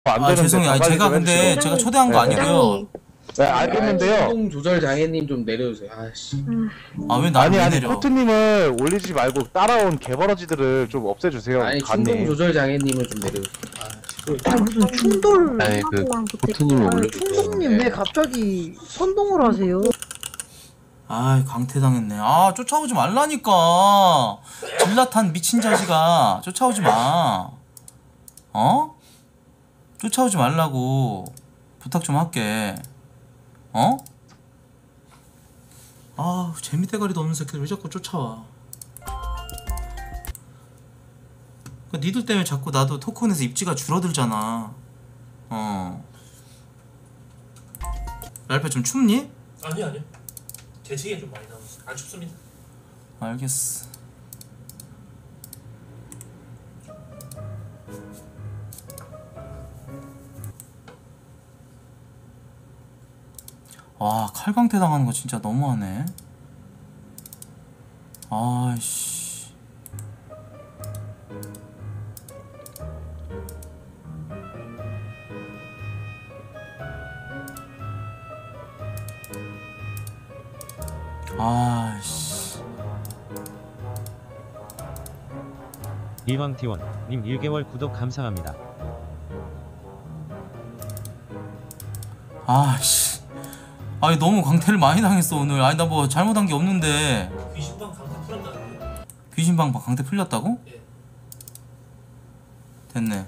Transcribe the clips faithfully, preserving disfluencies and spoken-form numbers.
안 아 되는데 죄송해요. 아니, 가만히 제가 좀 근데 해주세요. 제가 초대한 거 네. 아니고요. 네, 알겠는데요. 충동 조절 장애님 좀 내려주세요. 아씨. 아 왜 나를 아니 왜 아니 내려? 코트님을 올리지 말고 따라온 개버러지들을 좀 없애주세요. 아니 간님. 충동 조절 장애님을 좀 내려주세요. 아, 아 무슨 충돌 아니, 그 하고만 코트님을 아니, 올려주세요. 충동님 왜 갑자기 선동을 하세요? 아 강퇴당했네. 아 쫓아오지 말라니까. 질라탄 미친 자식아. 쫓아오지 마. 어? 쫓아오지 말라고. 부탁 좀 할게. 어? 아 재미대가리도 없는 새끼들 왜 자꾸 쫓아와. 그 니들 때문에 자꾸 나도 토큰에서 입지가 줄어들잖아. 어. 랄페 좀 춥니? 아니요 아니요 재채기가 좀 많이 나와서 안 춥습니다. 알겠어. 와 칼광태 당하는 거 진짜 너무하네. 아이씨. 아이씨. 이왕티원 님 일 개월 구독 감사합니다. 아이씨. 아니 너무 광태를 많이 당했어 오늘. 아니 나 뭐 잘못한 게 없는데. 귀신방 강제 풀었다는데. 귀신방 강태 풀렸다고? 예. 됐네.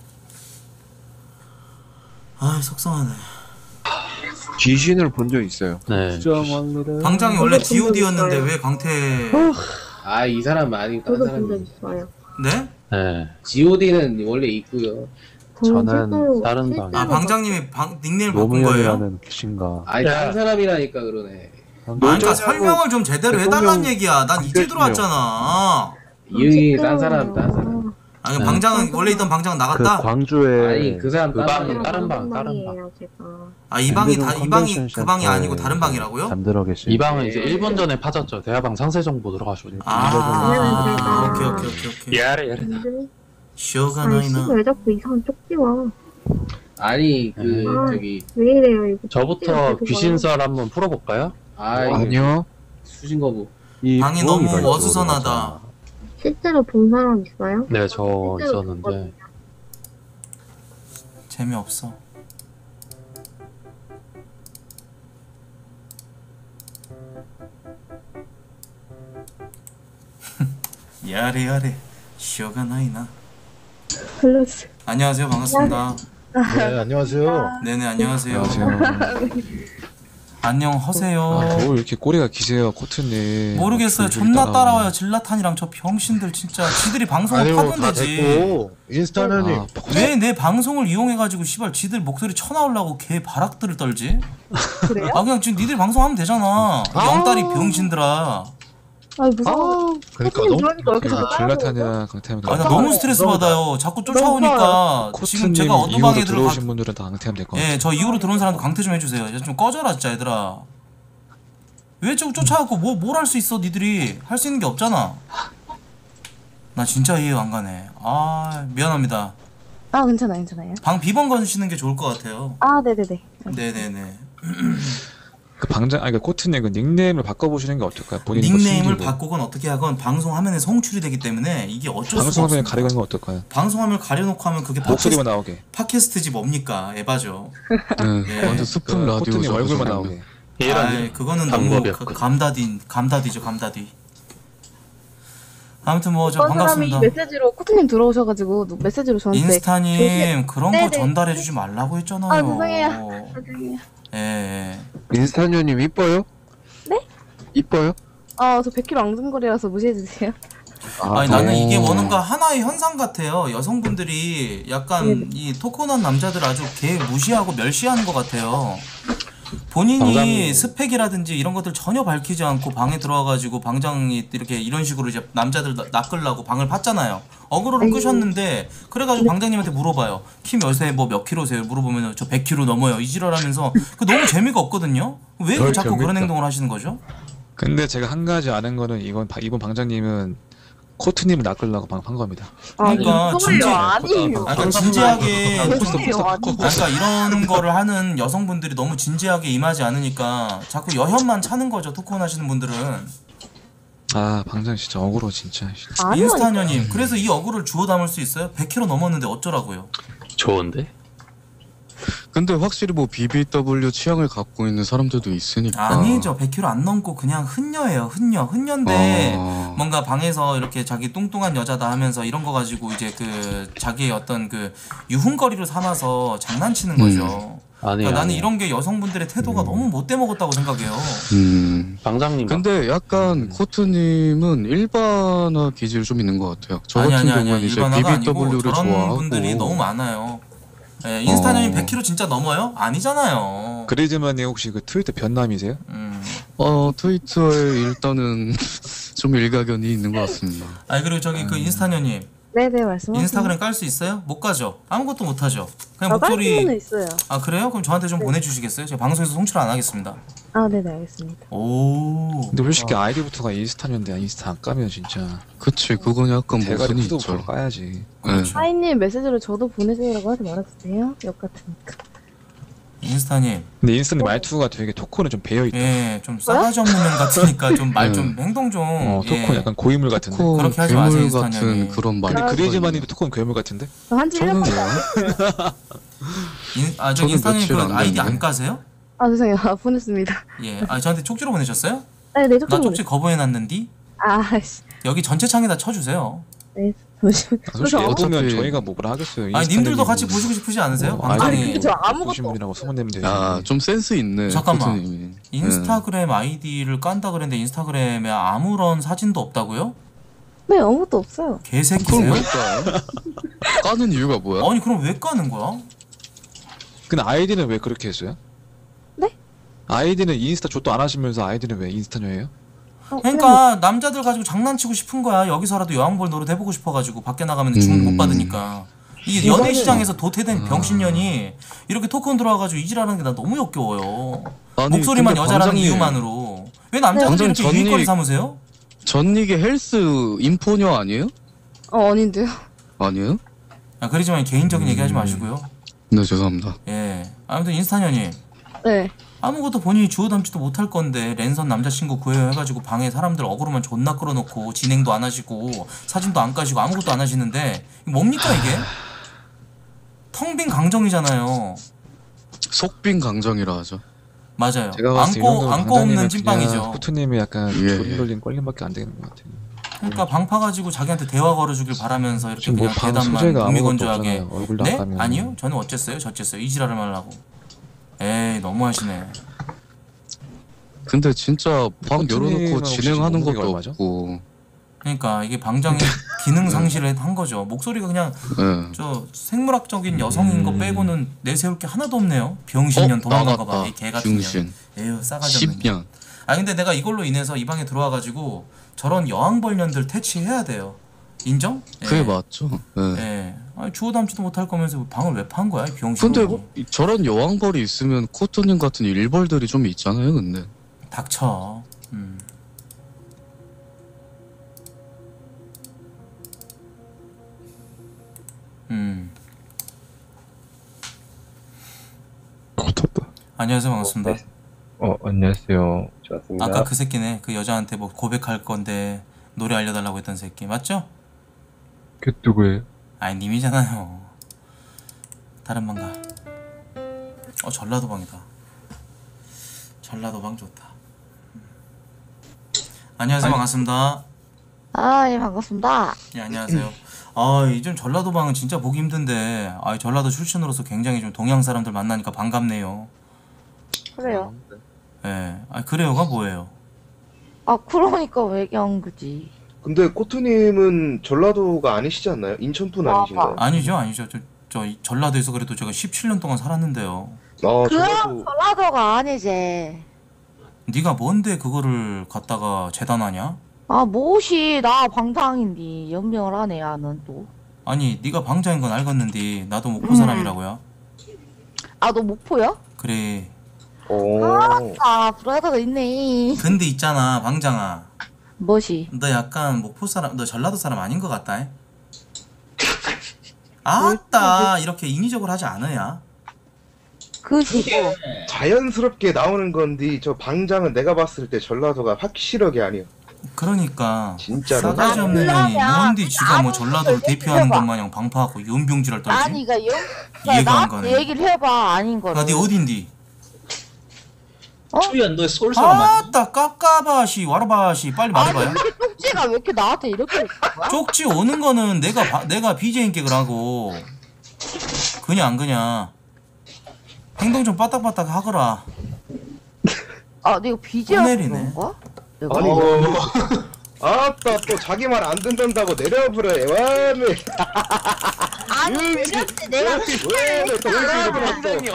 아 속상하네. 귀신을 본 적 있어요. 네. 방장이 원래 저도 본적 지오디였는데 있어요. 왜 강태? 아 이 사람 아니고 다른 저도 본 적 사람이. 있어요. 네? 네. 지오디는 원래 있고요. 저는 실제로- 다른 실제로 방. 아 방장님이 방 닉네임 바꾼 거예요? 노무현이라는 귀신가. 아니 다른 사람이라니까 그러네. 아 그러니까 설명을 좀 제대로 해달란 대통령 얘기야. 난 이제 바뀌었군요. 들어왔잖아. 이응이 딴 사람 딴 사람. 아니 네. 방장은 원래 있던 방장은 그 나갔다? 광주에 아니 그 사람 그 딴 방, 사람. 다른 방, 다른 방. 방이에요, 제가. 아 이 방이 다 이 방이 컨벤션 그 방이 센터에 아니고 다른 방이라고요? 잠들어 계신. 이 방은 이제 예. 일 분 전에 파졌죠. 대화방 상세 정보 들어가시고. 아 오케이 오케이 오케이 오케이. 야래 야래. 근데 쉬어가 아니 나이나. 씨왜 자꾸 이상한 쪽지 와? 아니 그 음. 저기 왜 이래요 이거? 저부터 귀신설 한번 풀어볼까요? 아 아니요. 수신 거부. 이 방이 부엌이 너무 이쪽으로 어수선하다. 가잖아. 실제로 본 사람 있어요? 네, 저 실제로 있었는데. 봤거든요. 재미없어. 야래 야래 쉬어가 나이나. 불러주세요. 안녕하세요 반갑습니다. 네, 안녕하세요. 네네 안녕하세요. 안녕하세요. 안녕 허세요. 아, 뭘 이렇게 꼬리가 기세요, 코트님. 모르겠어요. 줄줄이 존나 따라오네. 따라와요. 질라탄이랑 저 병신들 진짜. 지들이 방송을 파면 되지. 인스타는 아, 왜 내 방송을 이용해가지고 씨발 지들 목소리 쳐나오려고 개 바락들을 떨지? 그래요? 아 그냥 지금 니들 방송하면 되잖아. 영다리 병신들아. 아 무서워. 그러니까 선생님 너무 그러니까 왜 이렇게 자꾸 질라탄이랑 강태하면 아 나 돼요. 너무 스트레스 받아요. 자꾸 쫓아오니까 지금 코트님 제가 어떤 이후로 방에 들어가. 들어오신 분들은 다 강태하면 될 것 같아요. 예, 저 이후로 들어온 사람도 강퇴 좀 해주세요. 이제 좀 꺼져라 진짜 얘들아. 왜 자꾸 쫓아가고 뭐 뭘 할 수 있어 니들이. 할 수 있는 게 없잖아. 나 진짜 이해 안 가네. 아 미안합니다. 아 괜찮아요 괜찮아요. 방 비번 거주시는 게 좋을 것 같아요. 아 네네네. 네네네. 그 방장, 아니 그 코트님 그 닉네임을 바꿔보시는 게 어떨까요? 본인 닉네임을 바꾸건 어떻게 하건 방송 화면에 송출이 되기 때문에 이게 어쩔 수가 방송화면에 없습니다. 가리는 건 어떨까요? 방송 화면을 가려놓고 하면 그게 목소리만 팟캐스트, 나오게. 팟캐스트지 뭡니까 에바죠. 네, 예. 완전 스푼 라디오. 코트님 얼굴만 나오게. 아 그거는 너무 방법이었고. 그- 감다디 감다디죠 감다디. 아무튼 뭐 저 어떤 사람이 반갑습니다. 메시지로 코트님 들어오셔가지고 메시지로 저한테 인스타님 조심- 그런 거 네네. 전달해주지 말라고 했잖아요. 아 죄송해요. 죄송해요. 예, 예. 인스타녀님 이뻐요? 네? 이뻐요? 아저 백 킬로그램 앙증거리라서 무시해주세요. 아니 나는 오. 이게 뭔가 하나의 현상 같아요. 여성분들이 약간 이 토크난 남자들 아주 개 무시하고 멸시하는 것 같아요. 본인이 방장님. 스펙이라든지 이런 것들 전혀 밝히지 않고 방에 들어와가지고 방장이 이렇게 이런 식으로 이제 남자들 나- 낚으려고 방을 팠잖아요. 어그로를 아이고. 끄셨는데 그래가지고 방장님한테 물어봐요. 키 몇에 뭐 몇 킬로세요? 물어보면 저 백 킬로그램 넘어요. 이 지랄하면서 그 너무 재미가 없거든요. 왜 덜 자꾸 그런 재밌다. 행동을 하시는 거죠? 근데 제가 한 가지 아는 거는 이건 바- 이번 방장님은 코트님을 낚으려고 방한 겁니다. 그러니까 아니, 진지- 아니에요. 아, 그러니까 진지하게 좀- 아니에요, 아, 아니에요. 그러니까 이런 거를 하는 여성분들이 너무 진지하게 임하지 않으니까 자꾸 여현만 차는 거죠. 토크온 하시는 분들은. 아 방장 진짜 억울해 진짜. 아니요. 인스타녀님, 그래서 이 어그를 주워 담을 수 있어요? 백 킬로미터 넘었는데 어쩌라고요? 좋은데? 근데 확실히 뭐 비비더블유 취향을 갖고 있는 사람들도 있으니까. 아니죠. 백 킬로미터 안 넘고 그냥 흔녀예요. 흔녀. 흔녀인데 어... 뭔가 방에서 이렇게 자기 뚱뚱한 여자다 하면서 이런 거 가지고 이제 그 자기의 어떤 그 유흥거리로 삼아서 장난치는 거죠. 아니 그러니까 나는 아니. 이런 게 여성분들의 태도가 너무 못돼 먹었다고 생각해요. 음. 방장님. 근데 약간 음. 코트님은 일반화 기질이 좀 있는 것 같아요. 저 아니 같은 아니 아니 경우는 이제 일반화가 아니고 비비더블유를 저런 좋아하고. 분들이 너무 많아요. 예, 인스타녀님 어. 백 킬로미터 진짜 넘어요? 아니잖아요. 그레이즈만님 혹시 그 트위터 변남이세요? 음. 어 트위터에 일단은 좀 일가견이 있는 것 같습니다. 아니 그리고 저기 그 인스타녀님 네네, 말씀하세요. 인스타그램 깔 수 있어요? 못 가죠? 아무것도 못 하죠? 그냥 아, 목소리. 깔수는 있어요. 아 그래요? 그럼 저한테 좀 네. 보내주시겠어요? 제가 방송에서 송출 안 하겠습니다. 아, 네네, 알겠습니다. 오. 근데 솔직히 아이디부터가 인스타인데 인스타 안 까면 진짜 그치, 그건 약간 대가리 모순이 구독 있죠. 바로 까야지. 그렇죠. 하이님 메시지로 저도 보내주라고 하지 말아주세요. 역 같으니까. 인스타님, 근데 인스타님 말투가 되게 토크는 좀 배어있다. 예, 좀 싸가지 없는 년 같으니까 좀 말 좀 네. 행동 좀. 어 예. 토크는 약간 고인물 같은데. 토코 그렇게 하지 마세요, 괴물 인스타년이. 같은 그런 말. 근데 그레이즈만님도 토크는 괴물 같은데? 저 한지 일 년 저는 만 뭐 인, 아, 저 저는 인스타님 며칠 그 안 아이디 안 됐는데. 까세요? 아, 죄송해요. 아, 보냈습니다. 예. 아, 저한테 쪽지로 보내셨어요? 네, 네, 나 조금 쪽지 거부해놨는디? 아, 씨. 여기 전체 창에다 쳐주세요. 네, 잠시만. 아, 솔직히 저 어두면 어차피- 저희가 뭐 뭐라 하겠어요. 아니, 님들도 같이 인스타님이 보시고 싶으시 않으세요? 뭐 방송이. 아니, 근데 저 아무것도 보신 분이라고 소문내면 야, 좀 센스 있네. 잠깐만. 코트님이. 인스타그램 아이디를 깐다 그랬는데 인스타그램에 아무런 사진도 없다고요? 네, 아무것도 없어요. 그럼 개새끼세요? 왜 까요? 까는 이유가 뭐야? 아니 그럼 왜 까는 거야? 근데 아이디는 왜 그렇게 했어요? 네? 아이디는 인스타 족도 안 하시면서 아이디는 왜 인스타녀예요? 어, 그러니까 남자들 가지고 장난치고 싶은 거야. 여기서라도 여왕벌 노릇 해보고 싶어가지고 밖에 나가면 주문 못 음. 받으니까. 이 연애 시장에서 도태된 병신년이 이렇게 토큰 들어와가지고 이질하는 게 나 너무 역겨워요. 아니, 목소리만 근데 여자라는 방장님, 이유만으로. 왜 남자분들 방장님, 이렇게 전이- 유익거리 삼으세요? 전닉의 헬스 인포녀 아니에요? 어, 아닌데요. 아니에요? 아, 그러지만 개인적인 얘기하지 마시고요. 네, 죄송합니다. 예. 아무튼 인스타년이 네. 아무것도 본인이 주워 담지도 못할 건데 랜선 남자친구 구해요 해가지고 방에 사람들 어그로만 존나 끌어놓고 진행도 안 하시고 사진도 안 까시고 아무것도 안 하시는데 이게 뭡니까 이게? 텅 빈 강정이잖아요. 속빈 강정이라 하죠. 맞아요. 제가 봤을 때 안고 안고 없는 찐빵이죠. 코트님이 약간 예. 돌림 돌림 껄림밖에 안 되는 것 같아요. 그러니까 방파 가지고 자기한테 대화 걸어주길 바라면서 이렇게 지금 뭐 그냥 방 대답만 소재가 아무것도 무미건조하게. 없잖아요. 얼굴도 네? 안 까면. 아니요. 저는 어쨌어요? 저쨌어요? 이 지랄을 말라고. 에이 너무하시네. 근데 진짜 방 코트님은 열어놓고 혹시 진행하는 몸무게가 것도 얼마죠? 없고. 그러니까 이게 방장이 기능 상실을 한 거죠. 목소리가 그냥 예. 저 생물학적인 여성인 거 음. 빼고는 내세울 게 하나도 없네요. 병신년 어, 도망간 거 봐. 나갔다. 이 개 같은 년. 중신. 에휴 싸가지 없는 년. 십 년. 아 근데 내가 이걸로 인해서 이 방에 들어와가지고 저런 여왕벌년들 퇴치해야 돼요. 인정? 그게 예. 맞죠. 예. 예. 아니 주워 담지도 못할 거면서 방을 왜 판 거야? 이 병신. 근데 이- 저런 여왕벌이 있으면 코트님 같은 일벌들이 좀 있잖아요, 근데. 닥쳐. 음. 음. 붙었다. 안녕하세요 반갑습니다. 어 안녕하세요. 좋았습니다. 아까 그 새끼네. 그 여자한테 뭐 고백할 건데 노래 알려달라고 했던 새끼 맞죠? 그 누구예요? 아니 님이잖아요. 다른 방 가. 어 전라도 방이다. 전라도 방 좋다. 음. 안녕하세요 반갑습니다. 아, 예, 반갑습니다. 예 안녕하세요. 아 요즘 전라도 방은 진짜 보기 힘든데 아 전라도 출신으로서 굉장히 좀 동양 사람들 만나니까 반갑네요. 그래요. 예. 아 그래요가 뭐예요? 아, 그러니까 왜 얘기한 거지? 근데 코트님은 전라도가 아니시지 않나요? 인천분 아니신가요? 아니죠 아니죠. 저, 저 이 전라도에서 그래도 제가 십칠 년 동안 살았는데요. 아, 그럼 전라도 전라도가 아니지. 네가 뭔데 그거를 갖다가 재단하냐? 아, 무엇이 나 방장인데 연명을 하네, 야는 또. 아니 네가 방장인 건 알겠는데 나도 목포 음. 사람이라고요? 아, 너 목포야? 그래. 오. 아, 브라더가 있네. 근데 있잖아 방장아. 뭐시? 너 약간 목포 사람, 너 전라도 사람 아닌 것 같다. 에? 아따 이렇게 인위적으로 하지 않아야. 그시고 자연스럽게 나오는 건데 저 방장은 내가 봤을 때 전라도가 확실하게 아니야. 그러니까 진짜로. 싸가지 없는 아, 년이 뭔데 지가 뭐 아니, 전라도를 이거 대표하는 해봐. 것 마냥 방파하고 연병지랄 떨지. 아니 이거 영 이해가 안 나한테 가네. 얘기를 해봐 아닌 거를. 나 네 어딘디? 어? 초이야 너 서울 사람 아니야? 아따 까까바시 와라바시 빨리 말해봐요. 아니 이렇게 쪽지가 왜 이렇게 나한테 이렇게 있는 거야? 쪽지 오는 거는 내가 바, 내가 비제인께 그러고 그냥 안 그냥 행동 좀 빠딱빠딱 하거라. 아 내가 비지라서 꺼내리네. 그런 거야? 내가? 아니 뭐 아따 또 자기 말 안 듣는다고 내려버려 애완을. 아니 이랬지 내가 왜또 그렇게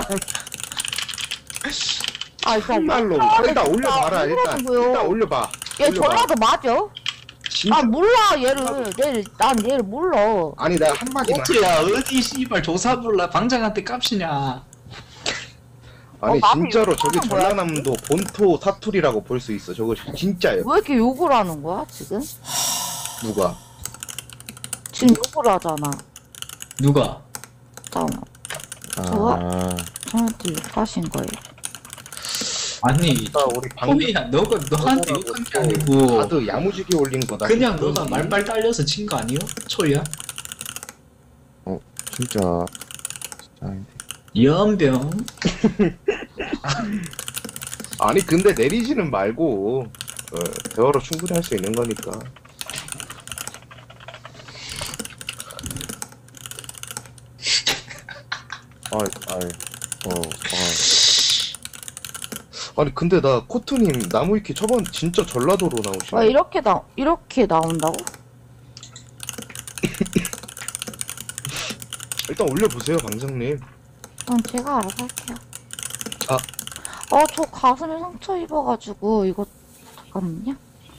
아 진짜 말로 일단 올려봐라 일단 일단 올려봐. 얘 올려봐. 전라도 맞아? 진짜 아 몰라 얘를 얘를 난 얘를 몰라. 아니 내가 한마디만 코트야 어디 씨발 조사 불러 방장한테 깝치냐? 아니 어, 나도 진짜로 이거 저게 하는 거야, 전라남도 본토 사투리라고 볼 수 있어. 저거 진짜예요. 왜 이렇게 욕을 하는 거야 지금? 누가? 지금 욕을 하잖아. 누가? 잠깐만. 저와 저한테 욕하신 거예요. 아니 아 우리 방 초이야 너가 너한테 욕한 게 아니고 다들 야무지게 올린 거다. 그냥 너가 말빨 딸려서 친 거 아니요? 초이야? 진짜 진짜 연병. 아니 근데 내리지는 말고 어, 대화로 충분히 할 수 있는 거니까. 아이 아이 어 아. 아니 근데 나 코트님 나무위키 저번 진짜 전라도로 나오시네. 아 이렇게 나 이렇게 나온다고? 일단 올려보세요 방장님. 그럼 제가 알아서 할게요. 아. 어, 저 가슴에 상처 입어가지고, 이거, 잠깐만요.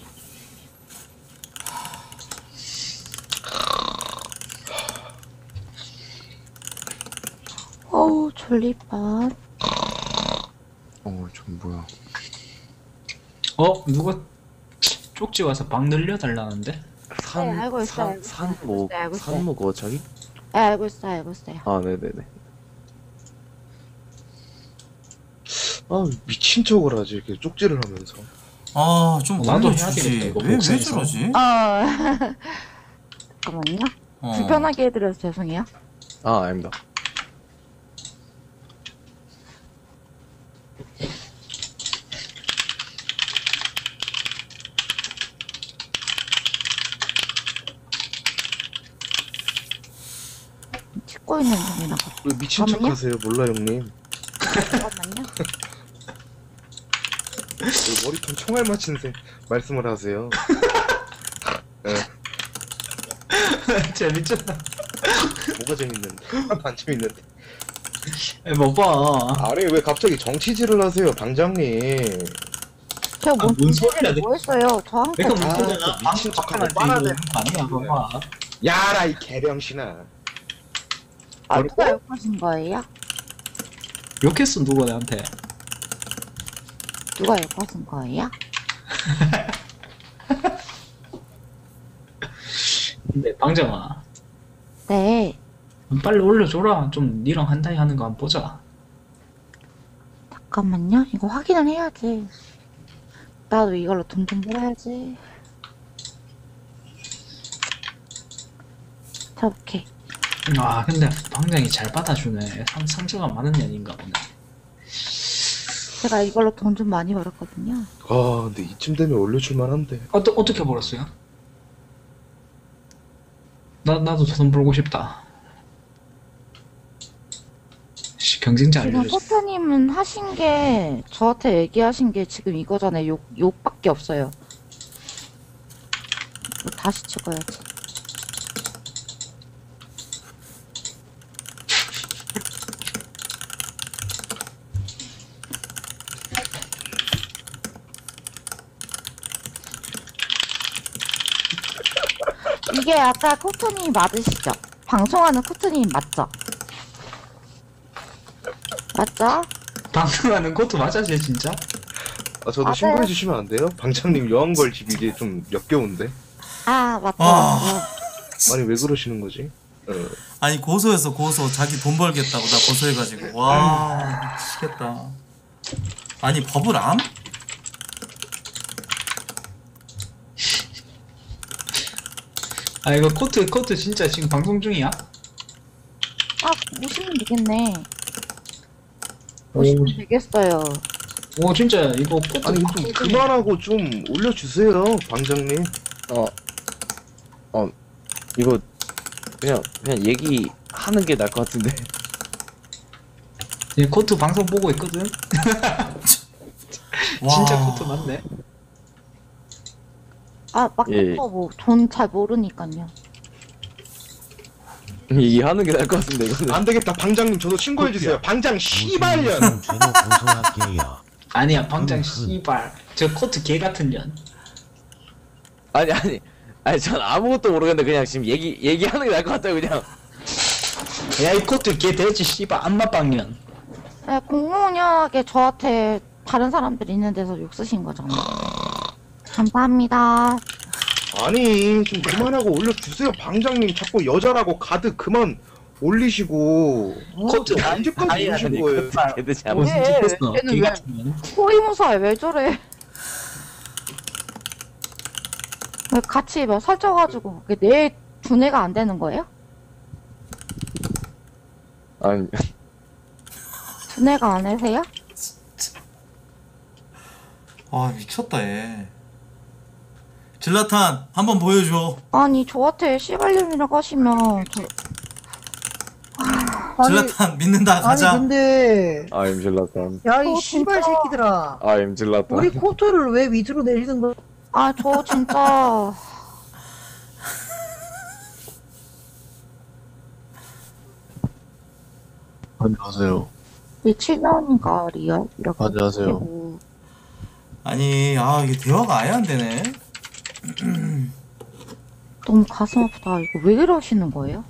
어우, 졸리반. 어좀 뭐야. 어 누가 쪽지 와서 방 늘려달라는데? 네, 알고 있어요. 알고 있어요. 산모 네, 알고 있어요. 산모 그거 저기? 네, 알고 있어요. 알고 있어요. 아 네네네. 아 미친 척을 하지 이렇게 쪽지를 하면서. 아 좀 어, 나도 해야 올려주지. 되겠다, 이거 왜 왜 복사해서. 저러지? 어, 잠깐만요. 어. 불편하게 해드려서 죄송해요. 아 아닙니다. 찍고 있는 중이라. 왜 미친 척 잠깐만요. 하세요 몰라 형님. 잠깐만요. 왜 머리통 총알 맞힌 새 말씀을 하세요. 예. 재밌잖아. 뭐가 재밌는데? 하나도 안 재밌는데. 뭐 봐. 아니 왜 갑자기 정치질을 하세요 방장님. 제가 뭔, 아, 뭔 소리야, 뭐 했어요? 저한테 내가 아, 문제잖아. 또 미친 척하고 방금 빨아대. 이거 아니야 봐봐. 야라 이 개령신아. 아, 누가 욕하신 거예요? 욕했어 누가 나한테. 누가 욕하신 거예요? 근데 방정아 네. 빨리 올려줘라. 좀 니랑 한다이 하는 거 한번 보자. 잠깐만요. 이거 확인을 해야지. 나도 이걸로 돈 좀 벌어야지. 자, 오케이. 아 근데 방장이 잘 받아주네. 상, 상처가 많은 년인가 보네. 제가 이걸로 돈 좀 많이 벌었거든요. 아 근데 이쯤 되면 올려줄만 한데. 어떠, 어떻게 벌었어요? 나, 나도 돈 벌고 싶다. 씨, 경쟁자 지금 알려줘. 포트님은 하신 게, 저한테 얘기하신 게 지금 이거잖아요. 욕, 욕밖에 없어요. 이거 다시 찍어야지. 이게 아까 코트님 맞으시죠? 방송하는 코트님 맞죠? 맞죠? 방송하는 것도 맞아, 쟤 진짜? 아, 저도 맞아요. 신고해 주시면 안 돼요? 방장님 여왕벌 집 이제 좀 역겨운데? 아 맞다. 아. 어. 아니 왜 그러시는 거지? 어. 아니 고소했어 고소. 자기 돈 벌겠다고 나 고소해가지고. 와 미치겠다. 아니 법을 암? 아 이거 코트 코트 진짜 지금 방송 중이야? 아 오시면 되겠네. 오시면 되겠어요. 오 진짜 이거 코트 아니 방송 좀 중이야. 그만하고 좀 올려주세요, 방장님. 어, 어, 이거 그냥 그냥 얘기하는 게 나을 것 같은데. 이 코트 방송 보고 있거든. 진짜 코트 맞네. 아 예. 막뭐 돈 잘 모르니까요. 얘기하는 게 나을 것 같은데 이거는. 안 되겠다, 방장님 저도 신고해 주세요. 방장 씨발년. 죄로 고소할게요. 아니야 방장 씨발. 저 코트 개 같은 년. 아니 아니 아니 전 아무것도 모르겠는데 그냥 지금 얘기 얘기하는 게 나을 것 같아요 그냥. 야 이 코트 개 돼지 씨발 안마빵년. 네, 공공연하게 저한테 다른 사람들이 있는 데서 욕 쓰신 거잖아요. 감사합니다. 아니 좀 그만하고 올려주세요, 방장님. 자꾸 여자라고 가득 그만 올리시고. 코트 언제까지 아니 이러실 아니 거예요? 걔들 뭐 잘못. 왜? 진짜 걔는 개 왜? 같은 년. 호위무사에 왜 저래? 왜 같이 뭐 설쳐가지고 그게 내 두뇌가 안 되는 거예요? 아니 두뇌가 안 되세요? 아 미쳤다 얘. 질라탄 한번 보여줘. 아니 저한테 씨발년이라고 하시면 저... 질라탄 믿는다 가자. 아니 근데 I'm 질라탄. 야 이 어, 씨발 진짜. 새끼들아 I'm 질라탄. 우리 코트를 왜 밑으로 내리는 거야? 아 저 진짜 안녕하세요. 미칠년인가 리얼 이렇게 안녕하세요. 되고. 아니 아 이게 대화가 아예 안 되네. 너무 가슴 아프다. 이거 왜 이러시는 거예요?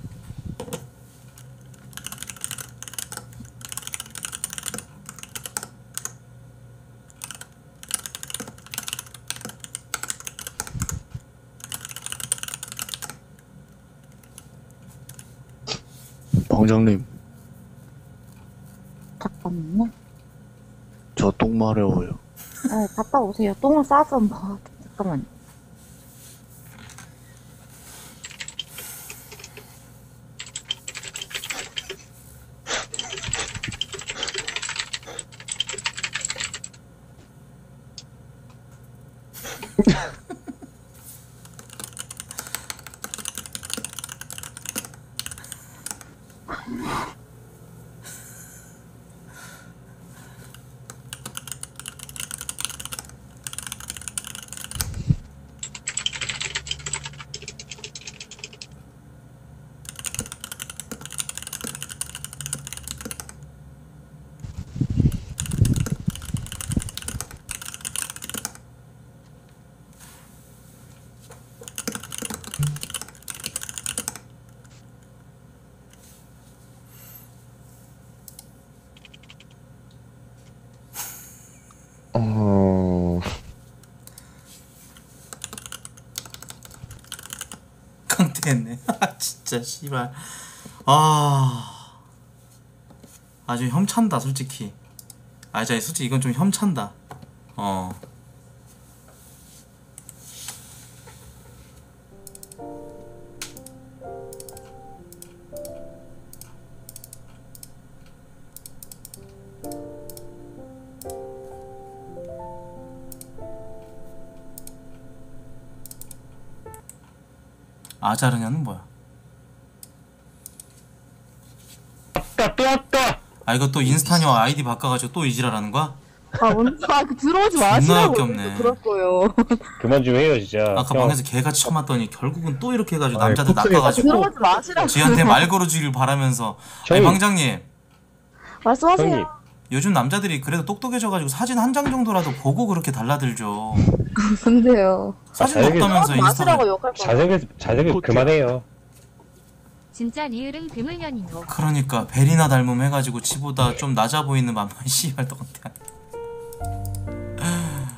방장님, 잠깐만요. 저 똥 마려워요. 네, 갔다 오세요. 똥을 싸서 뭐 잠깐만요. 어. 강퇴했네. 진짜 씨발. 아 아주 혐찬다 솔직히. 아 진짜 솔직히 이건 좀 혐찬다. 어. 아자르냐는 뭐야? 왔다 또 왔다. 아 이거 또 인스타녀 아이디 바꿔가지고 또 이지랄하는 거야? 아, 뭔, 아, 그 들어오지 존나 마시라고. 역겹네. 그럴 거예요. 그만 좀 해요 진짜. 아까 방에서 개같이 쳐맞더니 결국은 또 이렇게 해가지고 아이, 남자들 코트에 낚아가지고 들어오지 마시라고. 지한테 말 걸어주길 바라면서. 아니 형님. 방장님 말씀하세요. 형님. 요즘 남자들이 그래도 똑똑해져가지고 사진 한 장 정도라도 보고 그렇게 달라들죠. 근데요. 사진 아, 잘생겼- 없다면서 인스타. 마시라고 욕할 거야. 잘생겼 잘생겼 그만해요. 진짜 리을은 드물년이노. 그러니까 베리나 닮음 해가지고 지보다 좀 낮아 보이는 맘만 씨발 똑같아.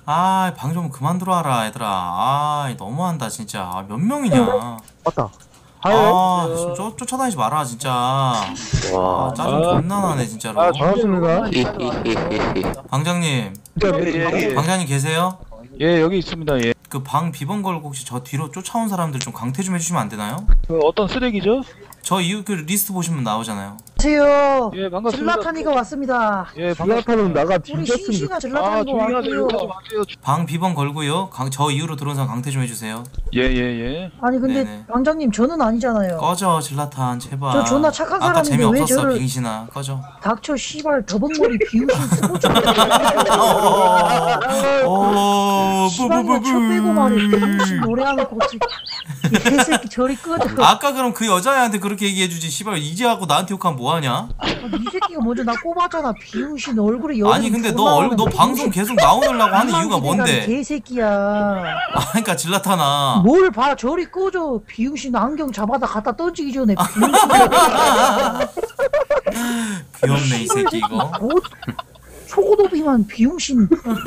아, 방 좀 그만 들어와라, 얘들아. 아, 너무한다, 진짜. 아, 몇 명이냐. 맞다. 아, 쫓, 쫓아다니지 마라, 진짜. 아, 짜증 존나 나네, 진짜로. 아, 반갑습니다. 방장님. 예, 예. 방장님 계세요? 예, 여기 있습니다. 예. 그 방 비번 걸고 혹시 저 뒤로 쫓아온 사람들 좀 강퇴 좀 해주시면 안 되나요? 그 어떤 쓰레기죠? 저 이후 그 리스트 보시면 나오잖아요. 안녕하세요. 예, 반갑습니다. 질라탄이가 왔습니다. 예, 질라탄은 나가 우리 뒤졌으면 싱싱한 아, 질라탄이가 조용히 하세요. 왔고요. 욕하지 마세요. 방 비번 걸고요. 강, 저 이후로 들어온 사람 강퇴 좀 해주세요. 예, 예, 예. 아니 근데 네네. 방장님 저는 아니잖아요. 꺼져, 질라탄, 제발. 저 존나 착한 아까 사람인데 왜 재미없었어, 저를- 빙신아. 꺼져. 닥쳐 씨발 더벅머리 비우신 쓰고 좀 오, 시방이가 쳐 빼고 말해. 비우신 노래하는 거 어떻게 개새끼 저리 꺼져. 아까 그럼 그 여자애한테 그렇게 얘기해주지. 씨발 이제 하고 나한테 욕하면 뭐하냐? 아, 이 새끼가 먼저 나 꼽았잖아. 비우신 얼굴에 여름 아니 근데 너 얼굴 너 방송 계속 나오려고 하는 이유가 뭔데? 개새끼야. 아 그러니까 질라타나. 뭘 봐 저리 꺼져. 비우신 안경 잡아다 갖다 던지기 전에 비우신 귀엽네 이 새끼 이거. 곧 초고도비만 비용신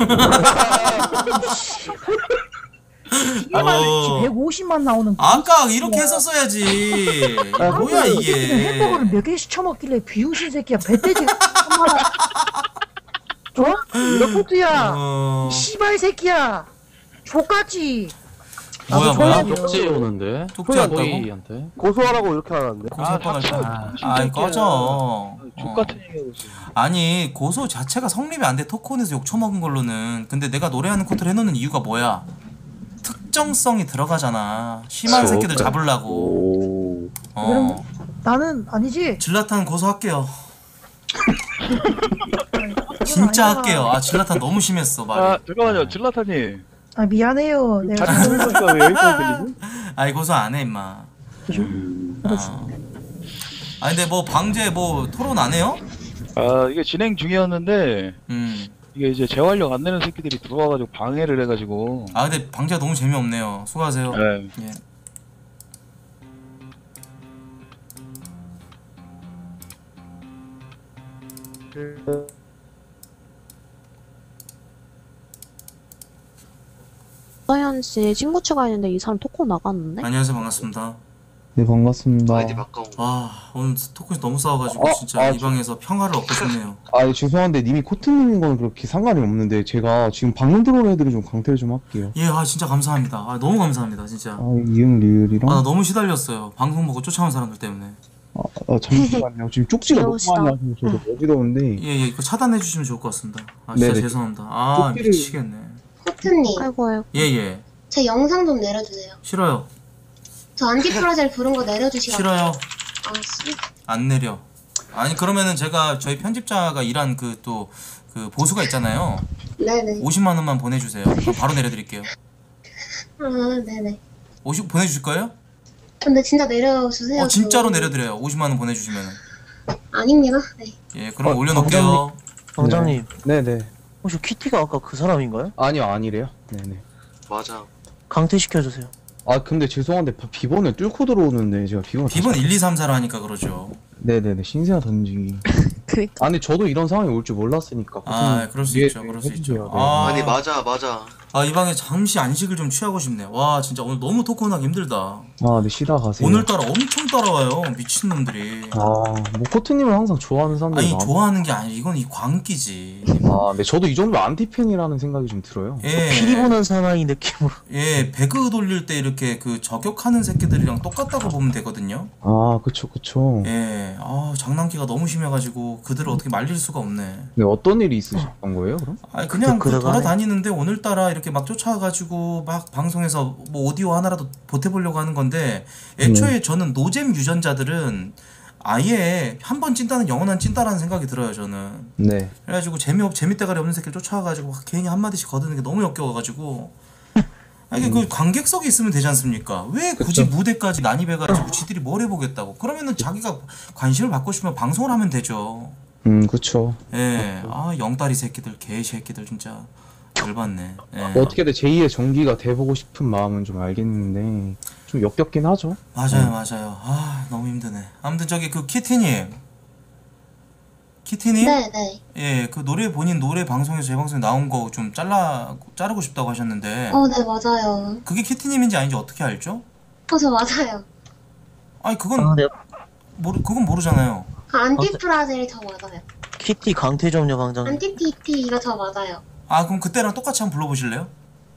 이게 말이지 어. 백오십만 나오는 아까 이렇게 했었어야지. 뭐야 이게. 햄버거를 몇 개씩 처먹길래 비용신 새끼야 배때지 어? 이렇게야 어... 씨발 새끼야 족같지. 뭐야 뭐야? 쪽지 오는데. 쪽지 왔다고? 소희한테. 고소하라고 이렇게 하는데. 고소 뻔할 아이 꺼져. 족같은 얘기하고 있어. 아니 고소 자체가 성립이 안 돼. 토크온에서 욕 처먹은 걸로는. 근데 내가 노래하는 코트를 해놓는 이유가 뭐야? 특정성이 들어가잖아. 심한 새끼들 잡으려고. 어. 그럼 나는 아니지. 질라탄 고소할게요. 진짜 할게요. 아 질라탄 너무 심했어 말이. 아, 잠깐만요. 질라타님. 아 미안해요. 내가 잘 들으니까 왜 여기까지 들리지? 아이 고소 안 해 임마. 아. 아니 근데 뭐 방제 뭐 토론 안 해요? 아, 이게 진행 중이었는데 음. 이게 이제 재활력 안 내는 새끼들이 들어와가지고 방해를 해가지고. 아 근데 방제가 너무 재미없네요. 수고하세요. 네. 예. 서현 씨 친구 추가했는데 이 사람 토크 나갔는데? 안녕하세요 반갑습니다. 네 반갑습니다. 아 오늘 토크에서 너무 싸워가지고 어, 진짜 아, 이 방에서 평화를 얻고 싶네요. 아 죄송한데 님이 코트님인 건 그렇게 상관이 없는데 제가 지금 방금 들어온 애들이 좀 강퇴를 좀 할게요. 예, 아 진짜 감사합니다. 아 너무 감사합니다 진짜. 아 이응 리을이랑. 아 나 너무 시달렸어요. 방송 보고 쫓아온 사람들 때문에. 아, 아 잠시만요. 지금 쪽지가 너무 많이 와서 저도 어지러운데. 예예 이거 차단해 주시면 좋을 것 같습니다. 아 진짜 네네. 죄송합니다. 아 쪽지를- 미치겠네. 코트님. 아이고 아이고. 예예. 제 영상 좀 내려주세요. 싫어요. 저 안티프라젤 부른 거 내려주시라고. 싫어요. 아 씨. 안 내려. 아니 그러면은 제가 저희 편집자가 일한 그 또 그 보수가 있잖아요. 네네. 오십만 원만 보내주세요. 그럼 바로 내려드릴게요. 아 네네. 오십 보내주실 거예요? 근데 진짜 내려주세요. 어 진짜로 저- 내려드려요. 오십만 원 보내주시면은. 아닙니다. 네. 예 그럼 어, 올려놓을게요. 방장님. 네네. 혹시 키티가 아까 그 사람인가요? 아니요 아니래요. 네네. 맞아. 강퇴시켜주세요. 아 근데 죄송한데 바- 비번을 뚫고 들어오는데 제가 비번. 비번 일, 이, 삼, 사를 하니까 그러죠. 네네네 신세아 던지기. 아 근데 저도 이런 상황이 올 줄 몰랐으니까. 아 그럴 수 이해 있죠. 그럴 수 해주세요. 있죠. 네. 아, 아니 맞아 맞아. 아 이 방에 잠시 안식을 좀 취하고 싶네. 와 진짜 오늘 너무 토크하기 힘들다. 아네 쉬다 가세요. 오늘따라 엄청 따라와요 미친놈들이. 아뭐 코트님을 항상 좋아하는 사람들이 아니 많아. 좋아하는 게 아니 이건 이 광기지. 아, 네, 저도 이 정도 안티팬이라는 생각이 좀 들어요. 예. 피리 보는 사나이 느낌으로. 예 배그 돌릴 때 이렇게 그 저격하는 새끼들이랑 똑같다고 보면 되거든요. 아, 그쵸, 그쵸. 예. 아 장난기가 너무 심해가지고 그들을 어떻게 말릴 수가 없네. 네, 어떤 일이 있으셨던 거예요, 그럼? 아니 그냥 그 그러가네. 돌아다니는데 오늘따라 이렇게 막 쫓아가지고 막 방송에서 뭐 오디오 하나라도 보태보려고 하는 건데 애초에 네. 저는 노잼 유전자들은 아예 한 번 찐따는 영원한 찐따라는 생각이 들어요 저는. 네. 그래가지고 재미없 재밌대가리 없는 새끼를 쫓아가가지고 막 괜히 한 마디씩 거드는 게 너무 역겨워가지고. 아니 음. 그 관객석에 있으면 되지 않습니까? 왜 굳이 무대까지 난입해가지고 지들이 뭘 해보겠다고? 그러면은 자기가 관심을 받고 싶으면 방송을 하면 되죠. 음, 그쵸. 예, 아 영다리 새끼들, 개 새끼들 진짜 열받네. 예. 뭐 어떻게든 제이의 전기가 돼보고 싶은 마음은 좀 알겠는데, 좀 역겹긴 하죠. 맞아요, 네. 맞아요. 아 너무 힘드네. 아무튼 저기 그 키티님, 키티님? 네네. 예, 그 노래 본인 노래 방송에서 제 방송에 나온 거 좀 잘라 자르고 싶다고 하셨는데. 어, 네, 맞아요. 그게 키티님인지 아닌지 어떻게 알죠? 어, 저 맞아요. 아니 그건 모르 그건 모르잖아요. 그 안티프라젤이 저 맞아요. 키티 강퇴 좀요 방장님. 안티티티 이거 저 맞아요. 아 그럼 그때랑 똑같이 한번 불러보실래요?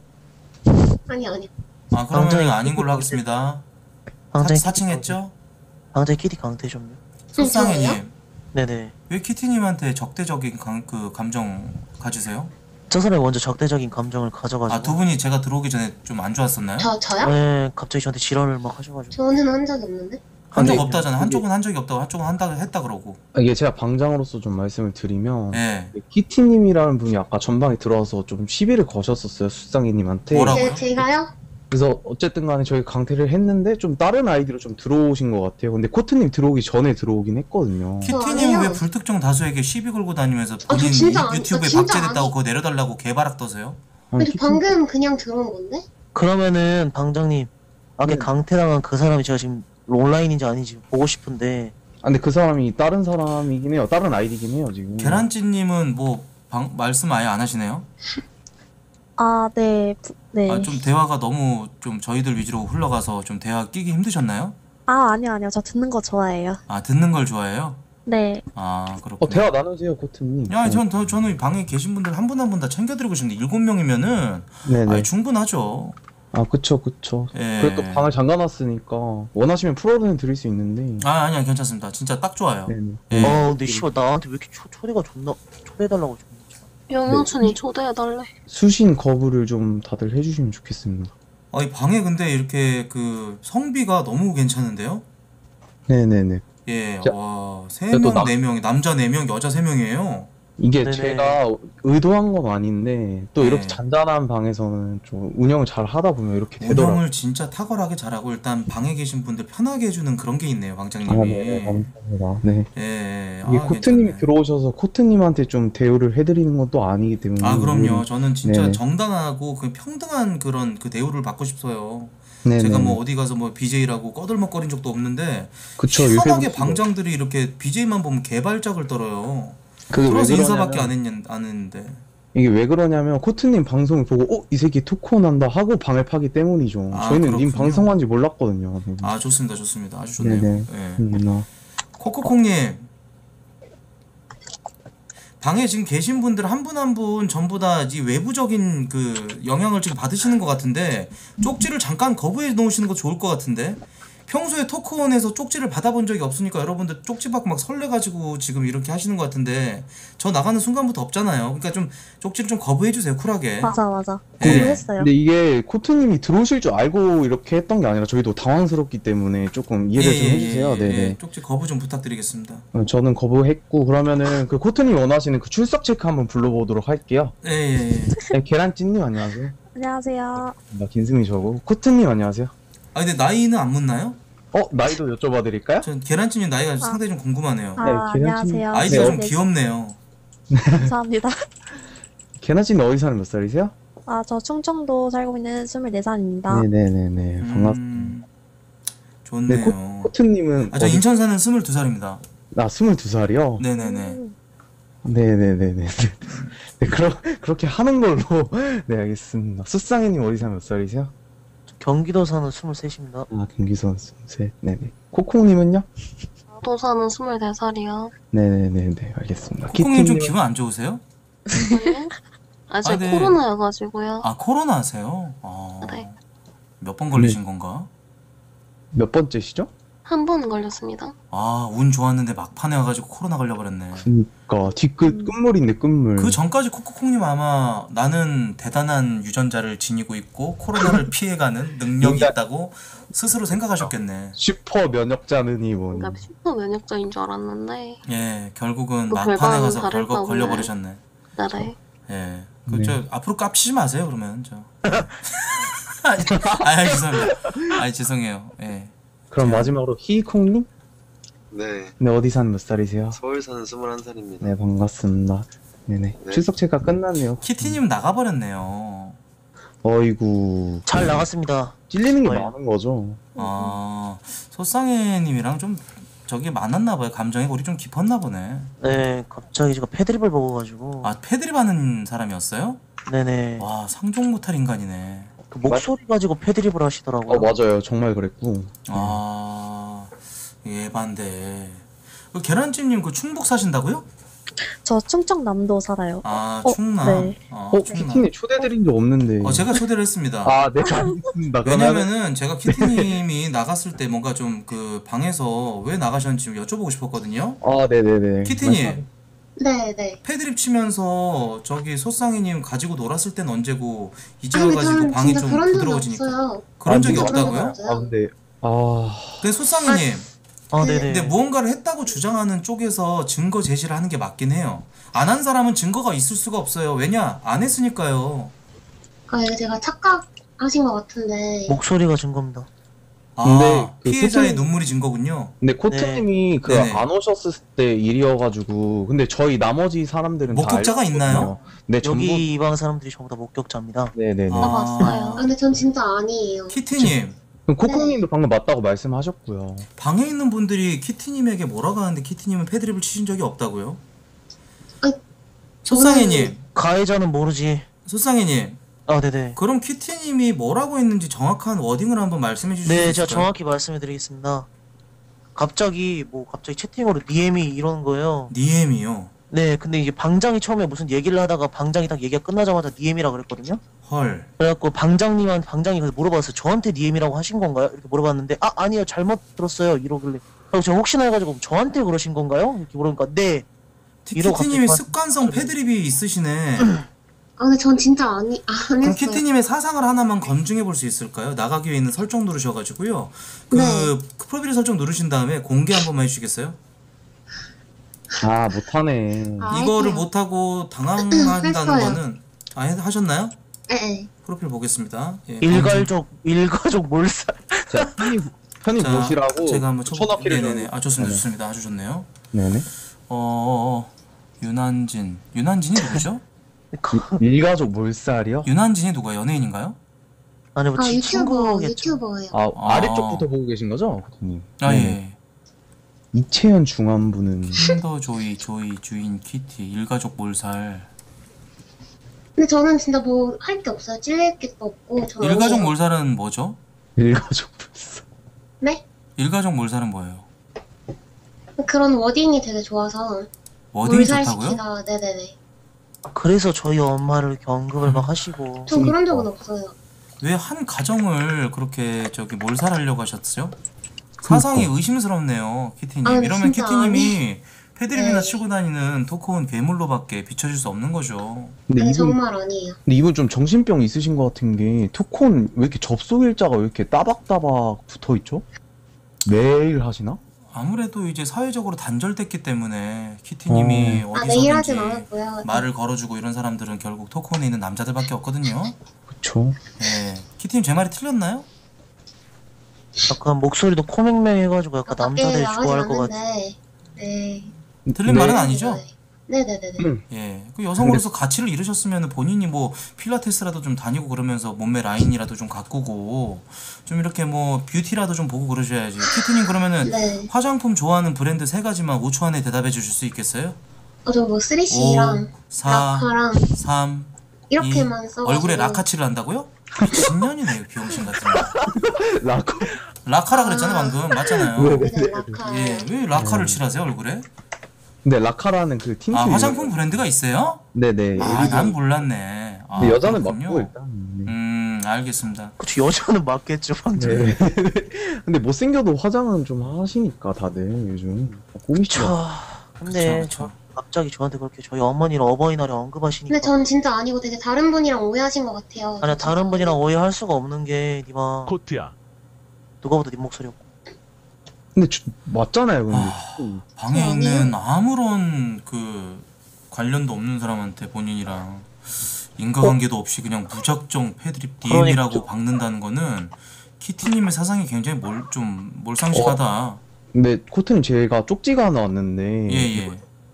아니, 아니. 아 그러면 방장님, 아닌 걸로 하겠습니다. 방장님 사, 사칭했죠? 방장님 키티 강퇴 좀요. 속상해님. 네네. 왜 키티님한테 적대적인 감, 그 감정 가지세요? 저 사람이 먼저 적대적인 감정을 가져가지고. 아 두 분이 제가 들어오기 전에 좀 안 좋았었나요? 저, 저요? 네, 갑자기 저한테 지랄을 막 하셔가지고. 저는 한 적이 없는데? 한 적 아니, 없다잖아. 한쪽은 한 적이 없다고 한쪽은 한다 했다 그러고. 이게 제가 방장으로서 좀 말씀을 드리면 예. 키티님이라는 분이 아까 전방에 들어와서 좀 시비를 거셨었어요 수상이님한테. 뭐라고요? 제, 제가요? 그래서 어쨌든 간에 저희 강퇴를 했는데 좀 다른 아이디로 좀 들어오신 것 같아요. 근데 코트님 들어오기 전에 들어오긴 했거든요. 키티님은 왜 불특정 다수에게 시비 걸고 다니면서 아, 저 본인 진짜 안- 유튜브에 저 진짜 박제됐다고 아니- 그거 내려달라고 개바락 떠세요? 근데 방금 그냥 들어온 건데? 그러면은 방장님 아까 네. 강퇴당한 그 사람이 제가 지금 온라인인지 아닌지 보고 싶은데. 아, 근데 그 사람이 다른 사람이긴 해요. 다른 아이디긴 해요 지금. 계란찜님은 뭐 방, 말씀 아예 안 하시네요? 아, 네. 부- 네. 아, 좀 대화가 너무 좀 저희들 위주로 흘러가서 좀 대화 끼기 힘드셨나요? 아, 아니요, 아니요. 저 듣는 거 좋아해요. 아 듣는 걸 좋아해요? 네. 아 그렇군요. 어, 대화 나누세요 코트님. 야, 전, 저, 저는 방에 계신 분들 한 분 한 분 다 챙겨드리고 싶은데 일곱 명이면은 네네. 아, 충분하죠. 아 그쵸 그쵸. 예. 그래도 방을 잠가놨으니까 원하시면 풀어드는 드릴 수 있는데. 아 아니야 괜찮습니다. 진짜 딱 좋아요. 네네. 예. 어, 근데 씨발 나한테 왜 이렇게 초, 초대가 존나 초대해달라고 존나. 영영춘이 초대해달래. 수신 거부를 좀 다들 해주시면 좋겠습니다. 아, 이 방에 근데 이렇게 그 성비가 너무 괜찮은데요? 네네네. 예, 자, 와, 세 그래도 명, 남- 네 명, 남자 네 명, 여자 세 명이에요. 이게 네네. 제가 의도한 건 아닌데 또 이렇게 네. 잔잔한 방에서는 좀 운영을 잘 하다 보면 이렇게 되더라고요. 운영을 진짜 탁월하게 잘하고 일단 방에 계신 분들 편하게 해주는 그런 게 있네요, 아, 방장님이. 네, 감사합니다. 네. 예, 예. 이게 아, 코트님이 들어오셔서 코트님한테 좀 대우를 해드리는 것도 아니기 때문에. 아, 그럼요. 저는 진짜 네네. 정당하고 그 평등한 그런 그 대우를 받고 싶어요. 네네. 제가 뭐 어디 가서 뭐 비제이라고 꺼들먹거린 적도 없는데 그쵸, 희한하게 요새 방장들이 이렇게 비제이만 보면 개발작을 떨어요. 그게 왜 들어서 그러냐면- 인사밖에 안, 했는, 안 했는데. 이게 왜 그러냐면 코트님 방송을 보고 어? 이 새끼 토크 난다 하고 방을 파기 때문이죠. 아, 저희는 님 그렇군요. 방송한지 몰랐거든요. 네. 아 좋습니다, 좋습니다. 아주 좋네요. 네네. 예. 음, 코코콩님 방에 지금 계신 분들 한 분 한 분 전부 다 이 외부적인 그 영향을 지금 받으시는 것 같은데 쪽지를 잠깐 거부해 놓으시는 거 좋을 것 같은데 평소에 토크온에서 쪽지를 받아본 적이 없으니까 여러분들 쪽지 받고 막 설레가지고 지금 이렇게 하시는 것 같은데 저 나가는 순간부터 없잖아요. 그러니까 좀 쪽지를 좀 거부해 주세요, 쿨하게. 맞아, 맞아. 네. 공부했어요. 근데 이게 코트님이 들어오실 줄 알고 이렇게 했던 게 아니라 저희도 당황스럽기 때문에 조금 이해를 좀 해주세요. 예, 네네. 예, 쪽지 거부 좀 부탁드리겠습니다. 어, 저는 거부했고 그러면은 그 코트님 원하시는 그 출석 체크 한번 불러보도록 할게요. 예, 예, 예. 네, 계란찜님 안녕하세요. 안녕하세요. 나 김승희 저고 코트님 안녕하세요. 아 근데 나이는 안 묻나요? 어 나이도 여쭤봐 드릴까요? 전 계란찜님 나이가 상당히 좀 궁금하네요. 아, 네, 안녕하세요. 아이디가 좀 네, 귀엽네요. 감사합니다. 계란찜 어디 사는 몇 살이세요? 아, 저 충청도 살고 있는 스물네 살입니다. 네네네네 반갑습니다. 음, 좋네요. 네, 코, 코트님은 아, 저 어디- 인천 사는 스물두 살입니다. 나 스물두 살이요? 네네네. 네네네네. 네, 그러, 그렇게 하는 걸로. 네, 알겠습니다. 수상이님 어디 사는 몇 살이세요? 경기도 사는 스물셋입니다. 아, 경기선 셋. 네네. 코콩님은요? 또 사는 스물네 살이요. 네네네네. 알겠습니다. 코콩님 좀 키티님은- 기분 안 좋으세요? 아, 제가 아, 네. 코로나여가지고요. 아 코로나세요? 아, 네. 몇 번 걸리신 건가? 몇 번째시죠? 한 번 걸렸습니다. 아, 운 좋았는데 막판에 와가지고 코로나 걸려버렸네. 그니까 뒤끝 끝물인데 끝물. 그 전까지 코코콩님 아마 나는 대단한 유전자를 지니고 있고 코로나를 피해가는 능력이 있다고 스스로 생각하셨겠네. 슈퍼 면역자느니 뭐니. 그러니까 슈퍼 면역자인 줄 알았는데. 예, 결국은 또 막판에 결과는 가서 다를까 결국 보네. 걸려버리셨네. 네. 예, 그 네. 저 앞으로 깝치지 마세요 그러면 저. 아니, 아니 죄송합니다. 아니 죄송해요. 예. 그럼 마지막으로 히콩님? 네. 네, 어디 사는 몇 살이세요? 서울 사는 스물한 살입니다. 네, 반갑습니다. 네네. 네. 출석 체크가 끝났네요. 키티님 나가버렸네요. 어이구. 잘 나갔습니다. 찔리는 게 네. 많은 거죠. 아, 소쌍해님이랑 좀 저기 많았나 봐요. 감정의 골이 좀 깊었나 보네. 네, 갑자기 제가 패드립을 먹어가지고. 아 패드립 하는 사람이었어요? 네네. 와 상종 못할 인간이네. 그 목소리 가지고 패드립을 하시더라고요. 어 맞아요. 정말 그랬고. 아 예반데. 그 계란찜님 그 충북 사신다고요? 저 충청남도 살아요. 아 어, 충남. 네. 어, 어, 충남. 키티님 초대드린 적 없는데. 어 제가 초대를 했습니다. 아, 네, 알겠습니다. 그러면은- 왜냐면은 제가 키티님이 나갔을 때 뭔가 좀 그 방에서 왜 나가셨는지 좀 여쭤보고 싶었거든요. 아, 네네네. 키티님 네네. 패드립 치면서 저기 소쌍이님 가지고 놀았을 땐 언제고 이제 아, 근데 와가지고 저는 방이 진짜 좀 그런 적이 부드러워지니까 없어요. 그런 적이 진짜 그런 없다고요? 적이 없어요. 아, 근데 아. 근데 소쌍이님 아, 네네. 근데 무언가를 했다고 주장하는 쪽에서 증거 제시를 하는 게 맞긴 해요. 안 한 사람은 증거가 있을 수가 없어요. 왜냐? 안 했으니까요. 아, 이거 제가 착각하신 것 같은데. 목소리가 증거입니다. 아, 근데 그 피해자의 코트님- 눈물이 증거군요. 근데 코트님이 그 네네. 안 오셨을 때 일이어가지고 근데 저희 나머지 사람들은 다 목격자가 알고 있나요? 있거든요. 네, 전부. 여기 이 방 사람들이 전부 다 목격자입니다. 네네네. 아, 봤어요. 아, 근데 전 진짜 아니에요. 키티님 그럼 코코님도 방금 맞다고 말씀하셨고요. 방에 있는 분들이 키티님에게 뭐라고 하는데 키티님은 패드립을 치신 적이 없다고요? 소쌍이님 가해자는 모르지. 소쌍이님 아, 네네. 그럼 키티님이 뭐라고 했는지 정확한 워딩을 한번 말씀해 주실 수 네, 있을까요? 제가 정확히 말씀해 드리겠습니다. 갑자기 뭐 갑자기 채팅으로 니엠이 이러는 거예요. 니엠이요? 네, 근데 이게 방장이 처음에 무슨 얘기를 하다가 방장이 딱 얘기가 끝나자마자 니엠이라 그랬거든요. 헐. 그래갖고 방장님한테 방장이 그래서 물어봤어요. 저한테 니엠이라고 하신 건가요? 이렇게 물어봤는데 아 아니요 잘못 들었어요 이러길래 그리고 제가 혹시나 해가지고 저한테 그러신 건가요? 이렇게 물으니까 네. 이러고 키티님이 갑자기 습관성 패드립이 있으시네. 아, 근데 전 진짜 아니, 안 그럼 했어요. 키티님의 사상을 하나만 검증해 볼 수 있을까요? 나가기 위해 있는 설정 누르셔가지고요. 그, 네. 그 프로필 설정 누르신 다음에 공개 한 번만 해주시겠어요? 아, 못하네. 아, 이거를 할게요. 못하고 당황한다는 했어요. 거는 아 해- 하셨나요? 네. 프로필 보겠습니다. 예, 일가족 일가족 몰살. 자, 편히 편히 자, 보시라고. 제가 한번 쳐볼게요. 천어필을 네네네. 아 좋습니다, 네네. 좋습니다. 아주 좋네요. 네네. 어, 어, 어 윤한진, 윤한진이 누구죠? 일가족 몰살이요? 윤한진이 누가 연예인인가요? 아니 뭐 아, 지- 유튜버, 친구겠죠. 유튜버예요. 아, 아. 아래쪽부터 보고 계신 거죠, 코트님? 아 네. 예. 이채연 중안부는 킨더 조이 조이 주인 키티 일가족 몰살. 근데 저는 진짜 뭐 할 게 없어요. 찔릴 게 없고. 저는 일가족 아니에요. 몰살은 뭐죠? 일가족 몰살. 네? 일가족 몰살은 뭐예요? 그런 워딩이 되게 좋아서. 워딩이 좋다고요? 몰살시키다. 네네네. 그래서 저희 엄마를 경급을 막 하시고. 전 그런 적은 없어요. 왜 한 가정을 그렇게 저기 몰살하려고 하셨죠? 사상이 의심스럽네요, 키티님. 아, 이러면 진짜 키티님이 패드립이나 네. 치고 다니는 토크온 괴물로밖에 비춰질 수 없는 거죠. 근데 아니, 이분 정말 아니에요. 근데 이분 좀 정신병 있으신 것 같은 게 토콘 왜 이렇게 접속 일자가 왜 이렇게 따박따박 붙어 있죠? 매일 하시나? 아무래도 이제 사회적으로 단절됐기 때문에 키티님이 아, 어... 매일 하진 디서든지 않았고요. 말을 걸어주고 이런 사람들은 결국 토크온에 있는 남자들밖에 없거든요. 그쵸. 예, 키티님 제 말이 틀렸나요? 약간 목소리도 코맹맹해가지고 약간 남자들이 밖에 좋아할 나가진 것 같아. 않는데. 네. 틀린 네. 말은 아니죠? 네네네네. 예, 그 여성으로서 가치를 잃으셨으면 본인이 뭐 필라테스라도 좀 다니고 그러면서 몸매 라인이라도 좀 가꾸고 좀 이렇게 뭐 뷰티라도 좀 보고 그러셔야지. 키티님 그러면은 네. 화장품 좋아하는 브랜드 세 가지만 오 초 안에 대답해 주실 수 있겠어요? 어, 저 뭐 쓰리씨랑 사, 라카랑 삼, 이렇게만 이. 써가지고. 얼굴에 라카치를 한다고요? 미친년이네요, 비용신 같은 거. 라카. 라카라 그랬잖아요, 방금. 맞잖아요. 네, 라카. 예, 왜 라카를 칠하세요, 얼굴에? 근데 라카라는 그 팀. 아, 화장품 브랜드가 있어요? 네네. 아, 난 몰랐네. 아, 근데 여자는 그렇군요. 맞고 일단. 네. 음, 알겠습니다. 그치 여자는 맞겠죠 방금. 네. 근데 못생겨도 화장은 좀 하시니까 다들 요즘 꾸미죠. 저 근데 그쵸, 그쵸. 저 갑자기 저한테 그렇게 저희 어머니를 어버이날에 언급하시니까. 근데 전 진짜 아니고 되게 다른 분이랑 오해하신 것 같아요. 아니야 다른 분이랑 오해할 수가 없는 게 니마 코트야. 누가 봐도 네 목소리였고. 근데 주, 맞잖아요, 근데. 아, 방에 있는 아무런 그 관련도 없는 사람한테 본인이랑 인과관계도 없이 그냥 무작정 패드립 디엠이라고 그러니까. 박는다는 거는 키티님의 사상이 굉장히 몰, 좀 몰상식하다. 근데 코트님 제가 쪽지가 하나 왔는데. 예예.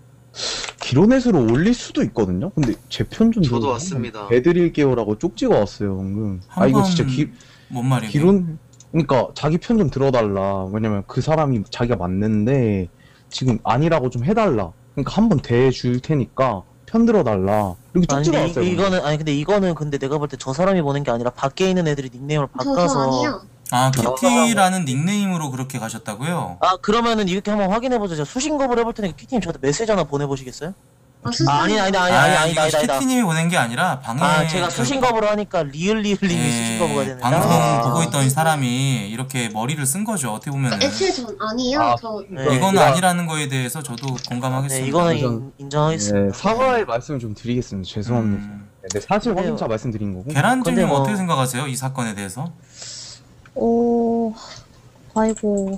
기로넷으로 올릴 수도 있거든요. 근데 제 편 좀 저도 들어주세요. 왔습니다. 배드릴게요라고 쪽지가 왔어요 방금. 아 이거 진짜 기 뭔 말이에요? 기론 그러니까 자기 편 좀 들어달라. 왜냐면 그 사람이 자기가 맞는데 지금 아니라고 좀 해달라. 그러니까 한 번 대줄 테니까 편 들어달라. 이렇게 아니 쪽지가 근데 왔어요. 이, 이거는 아니 근데 이거는 근데 내가 볼 때 저 사람이 보낸 게 아니라 밖에 있는 애들이 닉네임을 바꿔서 아 키티라는 닉네임으로 그렇게 가셨다고요? 아 그러면은 이렇게 한번 확인해보자. 제가 수신겁을 해볼 테니까 키티님 저한테 메시지 하나 보내보시겠어요? 아, 아, 아니 아니 아니 아니 아니 이거 아니 아니 키티님이 보낸 게 아니라 방에 아 제가 그- 수신겁으로 하니까 리을리을님이 예, 수신겁가 되는 방송 아. 보고 있던 사람이 이렇게 머리를 쓴 거죠. 어떻게 보면은 애초에 전 아니에요. 아, 저 네. 이거는 제가- 아니라는 거에 대해서 저도 공감하겠습니다. 네 이거는 우선- 인, 인정하겠습니다. 네, 사과의 말씀을 좀 드리겠습니다. 죄송합니다. 음. 네, 사실 근데요. 확인차 말씀드린 거고. 계란찜님 근데 뭐- 어떻게 생각하세요? 이 사건에 대해서? 오, 아이고.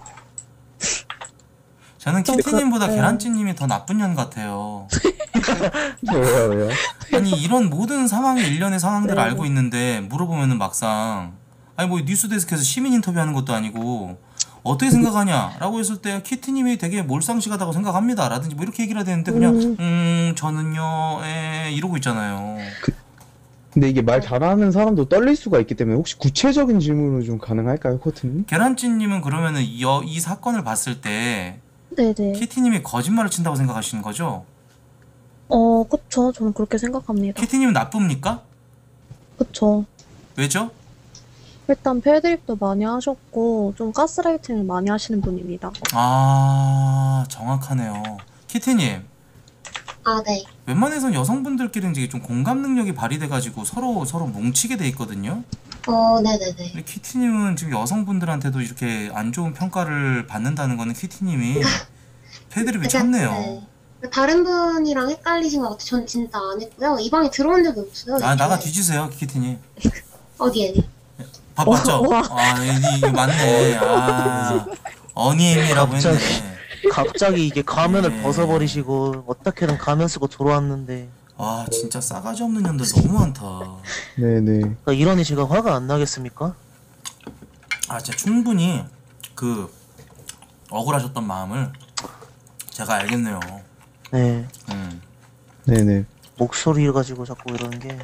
저는 좀 키티님보다 그- 계란찜님이 더 나쁜 년 같아요. 왜요, 왜요? 아니 이런 모든 상황의 일련의 상황들을 네. 알고 있는데 물어보면은 막상 아니 뭐 뉴스데스크에서 시민 인터뷰하는 것도 아니고 어떻게 생각하냐라고 했을 때 키티님이 되게 몰상식하다고 생각합니다 라든지 뭐 이렇게 얘기를 해야 되는데 그냥 음. 음 저는요 에 이러고 있잖아요. 근데 이게 말 잘하는 사람도 떨릴 수가 있기 때문에 혹시 구체적인 질문으로 좀 가능할까요, 코트님? 계란찜님은 그러면은 이, 어, 이 사건을 봤을 때 네네. 키티님이 거짓말을 친다고 생각하시는 거죠? 어, 그쵸. 저는 그렇게 생각합니다. 키티님은 나쁩니까? 그쵸. 왜죠? 일단 패드립도 많이 하셨고, 좀 가스라이팅을 많이 하시는 분입니다. 아 정확하네요. 키티님 아, 네. 웬만해선 여성분들끼리는 이게 좀 공감 능력이 발휘돼가지고 서로 서로 뭉치게 돼 있거든요. 어, 네네네. 근데 키티님은 지금 여성분들한테도 이렇게 안 좋은 평가를 받는다는 거는 키티님이 패드립이 쳤네요. 네. 다른 분이랑 헷갈리신 것 같아요. 전 진짜 안 했고요. 이 방에 들어온 적이 없어요. 아 나가 애초에. 뒤지세요 키티님. 어디에? 봐 봤죠? 아 이- 이거 맞네. 아 어니엠이라고 갑자기. 했네. 갑자기 이게 가면을 네. 벗어버리시고 어떻게든 가면 쓰고 들어왔는데 아 진짜 싸가지 없는 년들 너무 많다. 네네. 그러니까 이러니 제가 화가 안 나겠습니까? 아 진짜 충분히 그 억울하셨던 마음을 제가 알겠네요. 네 음. 네네. 목소리 가지고 자꾸 이러는 게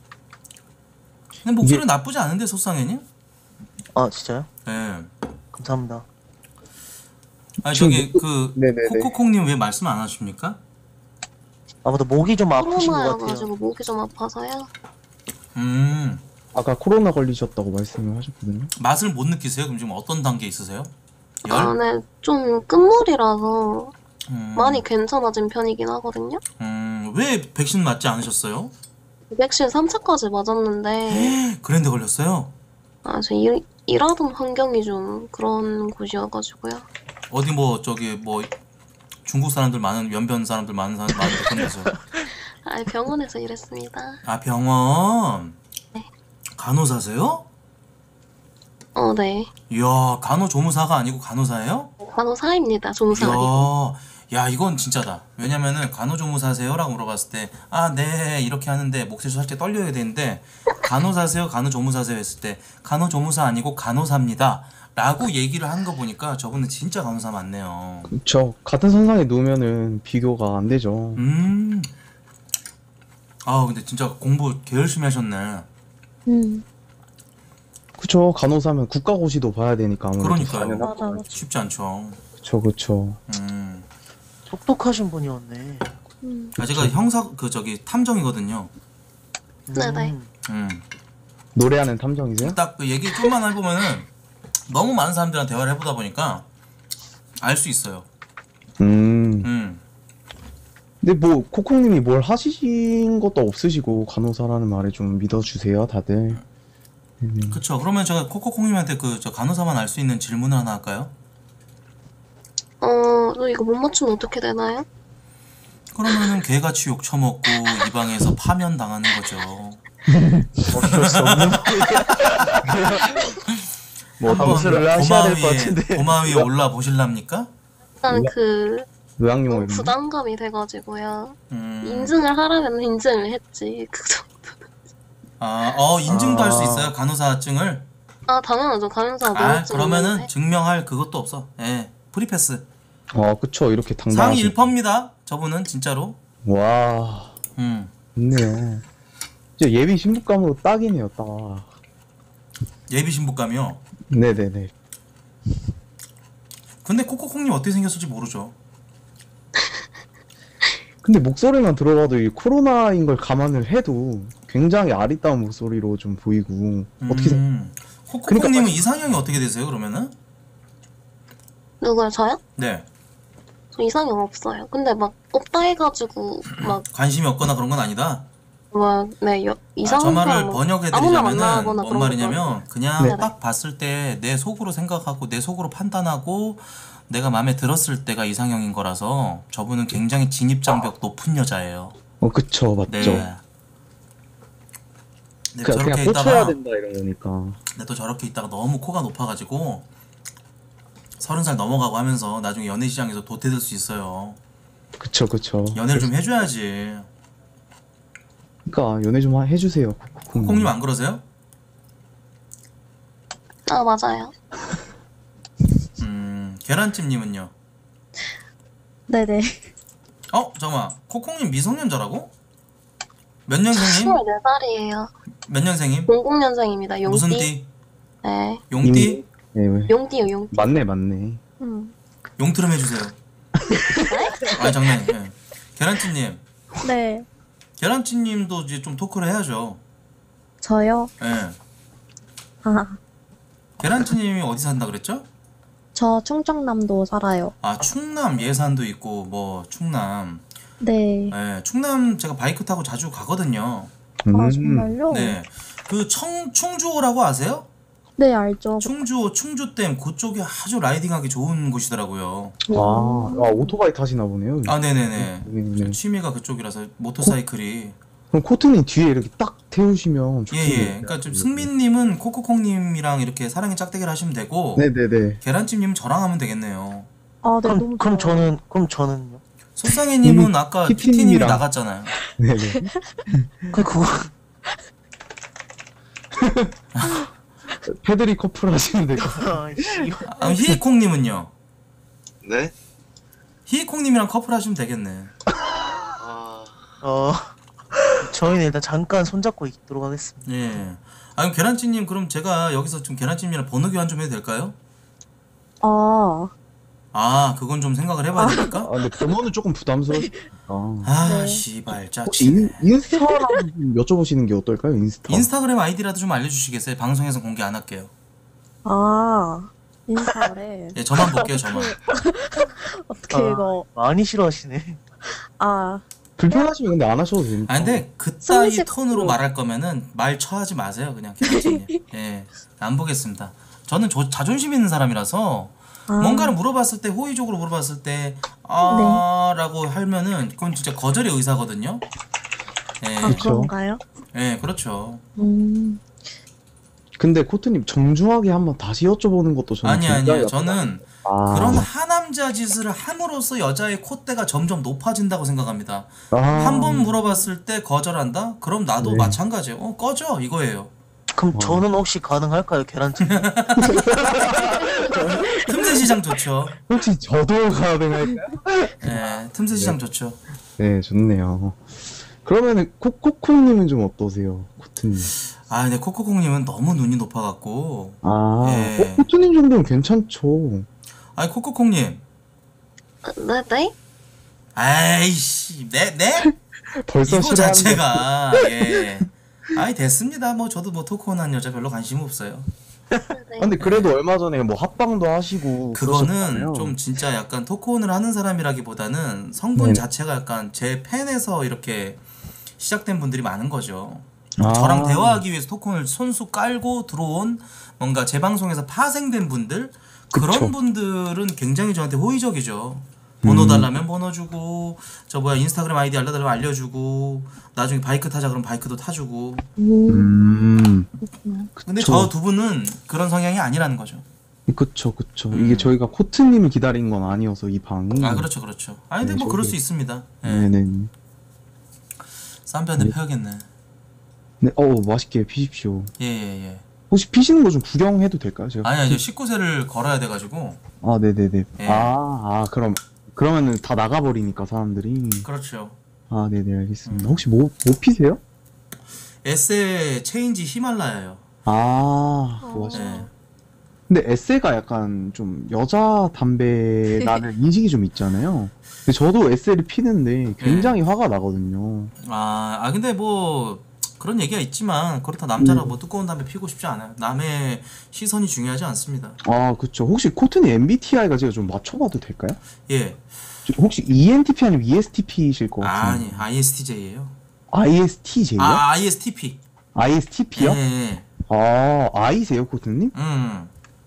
근데 목소리 나쁘지 않은데 소상해님? 아 진짜요? 네. 감사합니다. 아니 지금 저기 그 네네네. 코코콩님 왜 말씀 안 하십니까? 아무튼 목이 좀 아프신 것 같아요. 코로나여가지고 목이 좀 아파서요. 음 아까 코로나 걸리셨다고 말씀을 하셨거든요. 맛을 못 느끼세요? 그럼 지금 어떤 단계 있으세요? 열? 아, 네. 좀 끝물이라서 음, 많이 괜찮아진 편이긴 하거든요. 음, 왜 백신 맞지 않으셨어요? 백신 삼 차까지 맞았는데, 그랜데 걸렸어요? 아, 저 일, 일하던 환경이 좀 그런 곳이어가지고요. 어디 뭐 저기 뭐 중국 사람들 많은 연변 사람들 많은 사람 많은 그런 데서 아, 병원에서 일했습니다. 아 병원 네. 간호사세요? 어, 네. 이야 간호조무사가 아니고 간호사예요? 간호사입니다. 조무사 아니고. 이야 야 이건 진짜다. 왜냐면은 간호조무사세요? 라고 물어봤을 때 아 네 이렇게 하는데 목소리 살짝 떨려야 되는데 간호사세요? 간호조무사세요? 했을 때 간호조무사 아니고 간호사입니다 라고 얘기를 하는 거 보니까 저분은 진짜 간호사 맞네요. 그쵸. 같은 선상에 놓으면은 비교가 안 되죠. 음. 아 근데 진짜 공부 개 열심히 하셨네. 음. 그쵸. 간호사면 국가고시도 봐야 되니까 아무래도. 그러니까요. 당연하- 맞아, 맞아. 쉽지 않죠. 그쵸, 그쵸. 음. 똑똑하신 분이었네. 음. 아 제가 형사 그 저기 탐정이거든요. 네네. 음. 노래하는 탐정이세요? 딱 그 얘기 좀만 해보면은 너무 많은 사람들이랑 대화를 해보다 보니까 알 수 있어요. 음. 음. 근데 뭐 코콩님이 뭘 하시신 것도 없으시고 간호사라는 말에 좀 믿어주세요, 다들. 음. 그쵸. 그러면 제가 코코콩님한테 그 저 간호사만 알 수 있는 질문을 하나 할까요? 어, 저 이거 못 맞추면 어떻게 되나요? 그러면은 개같이 욕 처먹고 이 방에서 파면 당하는 거죠. 어쩔 수 없는 뭐 한번 검수를 하셔야 될 것 고마 위에- 같은데. 고마 위에 올라 보실랍니까? 일단 그 의학용어 이름. 부담감이 돼가지고요. 음. 인증을 하라면 인증을 했지. 그 정도. 아, 어 인증도 할 수 아. 있어요. 간호사증을. 아, 당연하죠. 간호사 아, 면허증 그러면은 있는데. 증명할 그것도 없어. 예. 프리패스. 아, 그쵸. 이렇게 상위 당당하게. 일 퍼입니다. 저분은 진짜로. 와, 음. 좋네요. 진짜 예비 신부감으로 딱이네요, 딱. 예비 신부감이요. 네네네. 근데 코코콩님 어떻게 생겼을지 모르죠. 근데 목소리만 들어봐도 이 코로나인 걸 감안을 해도 굉장히 아리따운 목소리로 좀 보이고 어떻게 생... 음. 코코콩님은 이상형이 어떻게 되세요 그러면은? 누구요? 저요? 네. 저 이상형 없어요. 근데 막 없다 해가지고 막 관심이 없거나 그런 건 아니다. 뭐, 네, 여, 아, 이상한 저 말을 사람 뭐 아무나 번역해드리자면은 만나거나 뭔 그런 말이냐면 그냥 네. 딱 봤을 때 내 속으로 생각하고 내 속으로 판단하고 내가 마음에 들었을 때가 이상형인 거라서 저분은 굉장히 진입장벽 높은 여자예요. 어 그쵸 맞죠. 네. 네, 그, 저렇게 그냥 꽂혀야 있다가 된다 이런 거니까. 근데 또 저렇게 있다가 너무 코가 높아가지고 서른 살 넘어가고 하면서 나중에 연애 시장에서 도태될 수 있어요. 그쵸 그쵸. 연애를 좀 해줘야지. 그러니까 연애 좀 하- 해주세요. 콩님 안 그러세요? 아, 맞아요. 음 계란찜님은요? 네네. 어 잠깐만 코콩님 미성년자라고? 몇 년생님? 스물네 살이에요. 몇 년생임? 공공년생입니다. 용띠. 무슨 띠? 네. 용띠? 네, 왜? 용띠요, 용띠. 맞네 맞네. 음. 용트름 해주세요. 아니 장난이에요. 예. 계란찜님 네. 계란찜님도 이제 좀 토크를 해야죠. 저요? 예. 아, 계란찜님이 어디 산다 그랬죠? 저 충청남도 살아요. 아 충남 예산도 있고 뭐 충남 네. 예, 충남 제가 바이크 타고 자주 가거든요. 아, 정말요? 네. 그 청, 충주호라고 아세요? 네, 알죠. 충주호, 충주댐 그쪽이 아주 라이딩하기 좋은 곳이더라고요. 아, 아 오토바이 타시나 보네요. 아, 네네네. 네네. 취미가 그쪽이라서 모터사이클이. 그럼 코트님 뒤에 이렇게 딱 태우시면 예, 예. 그러니까 좀 승민님은 코코콩님이랑 이렇게 사랑의 짝대기를 하시면 되고, 네네네. 계란찜님은 저랑 하면 되겠네요. 아, 네, 그럼, 너무 그럼 좋아요. 저는 그럼 저는요? 속상해님은 아까 피티님이 피티님이랑. 나갔잖아요. 네네. 그 그거 패드립 커플 하시면 될 것 같아요. 아이씨. 아, 히이콩님은요? 네? 히이콩님이랑 커플 하시면 되겠네. 어 저희는 일단 잠깐 손잡고 있도록 하겠습니다. 예. 아, 그럼 계란찜님, 그럼 제가 여기서 좀 계란찜이랑 번호 교환 좀 해도 될까요? 아, 아, 그건 좀 생각을 해봐야 될까? 아 근데 번호는 조금 부담스러우니까. 아, 네. 씨발, 혹시 짜치네. 인, 인스타랑 좀 여쭤보시는 게 어떨까요? 인스타. 인스타그램 아이디라도 좀 알려주시겠어요? 방송에서 공개 안 할게요. 아, 인스타그램. 예, 저만 볼게요, 저만. 어떻게 아, 이거. 많이 싫어하시네. 아, 불편하시면 근데 안 하셔도 되니까. 아, 근데 그따위 스무십 톤으로 분. 말할 거면은 말 처하지 마세요, 그냥 계란찜님. 예, 안 보겠습니다. 저는 조, 자존심 있는 사람이라서 아. 뭔가를 물어봤을 때, 호의적으로 물어봤을 때, 아, 라고 하면은 그건 진짜 거절의 의사거든요. 예, 아, 그런가요? 예, 그렇죠. 음, 근데 코트님 정중하게 한번 다시 여쭤보는 것도 저는 아니, 굉장히 아니요. 약간- 저는 아. 그런 하남자 짓을 함으로써 여자의 콧대가 점점 높아진다고 생각합니다. 아. 한 번 물어봤을 때 거절한다? 그럼 나도 네. 마찬가지예요. 어, 꺼져 이거예요. 그럼 저는 혹시 가능할까요, 계란찜? 틈새 시장 좋죠. 혹시 저도 가능할까요? 예, 틈새 시장 좋죠. 네, 좋네요. 그러면은 코코코님은 좀 어떠세요, 코트님? 아, 근데 코코콩님은 너무 눈이 높아갖고. 아, 예. 어, 코트님 정도면 괜찮죠. 아니 코코콩님. 네, 네? 아이씨, 네, 네? 벌써 이거 싫어하는 자체가 예. 아이 됐습니다. 뭐 저도 뭐 토크온한 여자 별로 관심 없어요. 아, 근데 그래도 얼마 전에 뭐 합방도 하시고 그거는 그러셨잖아요. 좀 진짜 약간 토크온을 하는 사람이라기보다는 성분 네. 자체가 약간 제 팬에서 이렇게 시작된 분들이 많은 거죠. 아. 저랑 대화하기 위해서 토크온을 손수 깔고 들어온 뭔가 제 방송에서 파생된 분들 그런 그쵸. 분들은 굉장히 저한테 호의적이죠. 번호 음. 달라면 번호 주고 저 뭐야 인스타그램 아이디 알려달라면 알려주고 나중에 바이크 타자 그러면 바이크도 타주고. 음, 근데 그쵸. 저 두 분은 그런 성향이 아니라는 거죠. 그쵸, 그쵸. 음. 이게 저희가 코트님을 기다린 건 아니어서 이 방이. 아 그렇죠 그렇죠. 아니 근데 네, 뭐 그럴 저기- 수 있습니다. 예. 네네. 쌈배 한대 네. 펴야겠네. 네, 어우 맛있게 피십시오. 예예 예. 혹시 피시는 거 좀 구경해도 될까요? 제가. 아니 아니 십구 세를 걸어야 돼가지고. 아, 네네네. 예. 아, 아, 그럼 그러면은 다 나가버리니까 사람들이. 그렇죠. 아, 네네 알겠습니다. 혹시 뭐, 뭐 피세요? 에세 체인지 히말라야요. 아, 뭐 하시... 예. 근데 에세가 약간 좀 여자 담배라는 인식이 좀 있잖아요. 근데 저도 에세를 피는데 굉장히 화가 나거든요. 아, 아 근데 뭐 그런 얘기가 있지만 그렇다 남자라 음. 뭐 두꺼운 담배 피고 싶지 않아요. 남의 시선이 중요하지 않습니다. 아, 그쵸. 혹시 코트님 엠비티아이가 제가 좀 맞춰봐도 될까요? 예. 저 혹시 이엔티피 아니면 이에스티피이실 것 같은데. 아니 아이에스티제이예요. 아이에스티제이요? 아 아이에스티피. 아이에스티피요? 예. 아, 아이세요, 코트님? 음.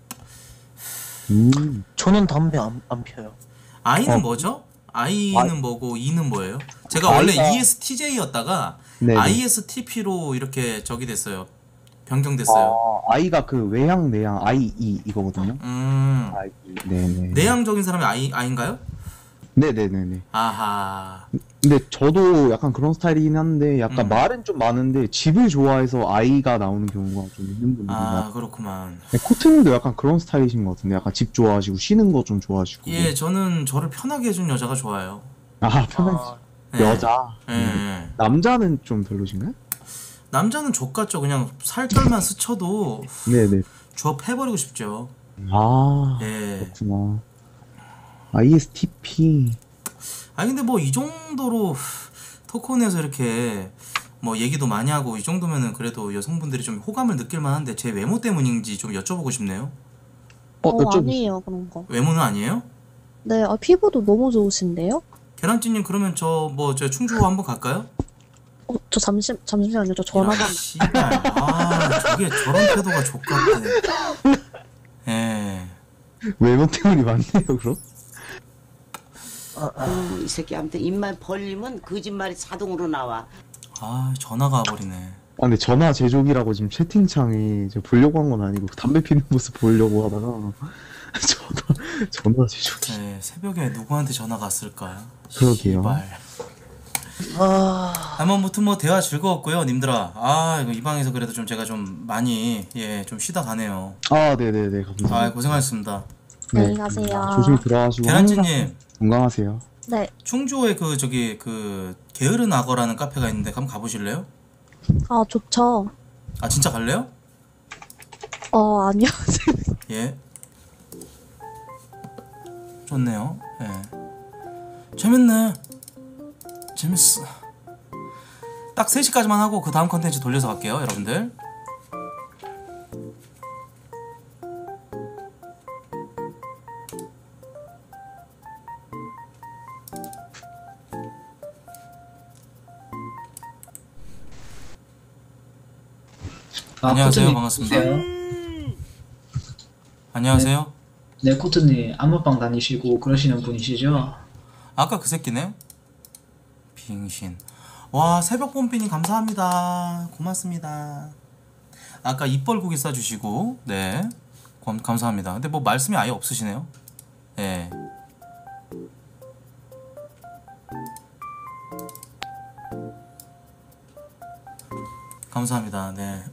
음. 저는 담배 안, 안 펴요. I는 어. 뭐죠? I는 아이- 뭐고 E는 뭐예요? 제가 아이가- 원래 이에스티제이였다가 네네. 아이에스티피로 이렇게 저기 됐어요. 변경됐어요. 아, 아이가 그 외향, 내향, 아이이 이거거든요. 음. 아이, 네네. 내향적인 사람이 I I인가요? 네네네네. 아하. 근데 저도 약간 그런 스타일이긴 한데 약간 음. 말은 좀 많은데 집을 좋아해서 아이가 나오는 경우가 좀 있는 분들이 아 많아요. 그렇구만. 네, 코트님도 약간 그런 스타일이신 것 같은데 약간 집 좋아하시고 쉬는 거 좀 좋아하시고. 예, 저는 저를 편하게 해준 여자가 좋아요. 아, 편하지. 예. 여자. 예, 음. 예. 남자는 좀 별로신가요? 남자는 족같죠. 그냥 살결만 스쳐도 네네. 주업 해버리고 싶죠. 아, 예. 그렇구나. 아이에스티피. 아니 근데 뭐 이 정도로 토크온에서 이렇게 뭐 얘기도 많이 하고 이 정도면은 그래도 여성분들이 좀 호감을 느낄 만한데 제 외모 때문인지 좀 여쭤보고 싶네요. 어, 어, 여쭤보세요. 아니에요, 그런 거. 외모는 아니에요? 네, 아, 피부도 너무 좋으신데요? 계란찜님 그러면 저 뭐 저 충주 한번 갈까요? 어, 저 잠시, 잠시만요. 저 전화가. 야, 씨발. 아 저게 저런 태도가 족같대. 예. 외모 때문이 많네요, 그럼? 어, 이 새끼 아무튼 입만 벌리면 거짓말이 자동으로 나와. 아 전화가 와버리네. 아, 근데 전화 제조기라고 지금 채팅창에 제가 보려고 한 건 아니고 담배 피는 모습 보려고 하다가 전화, 전화 제조기. 네, 새벽에 누구한테 전화가 왔을까? 그러게요. 씨발. 아, 아무튼 뭐 대화 즐거웠고요, 님들아. 아 이거 이 방에서 그래도 좀 제가 좀 많이 예 좀 쉬다 가네요. 아, 네네네. 감사합니다. 아 고생하셨습니다. 안녕히 가세요. 조심히 들어가시고. 계란찜님 건강하세요. 네. 충주에 그 저기 그 게으른 악어라는 카페가 있는데 한번 가보실래요? 아, 좋죠. 아 진짜 갈래요? 어, 아니요. 예. 좋네요. 예. 재밌네. 재밌어. 딱 세 시까지만 하고 그 다음 컨텐츠 돌려서 갈게요, 여러분들. 아, 안녕하세요. 코트님, 반갑습니다. 보세요. 안녕하세요. 네, 코트님 안무방 다니시고 그러시는 분이시죠? 아까 그 새끼네. 빙신. 와 새벽 봄비님 감사합니다. 고맙습니다. 아까 입벌고기 싸주시고 네 감, 감사합니다. 근데 뭐 말씀이 아예 없으시네요. 예. 감사합니다. 네.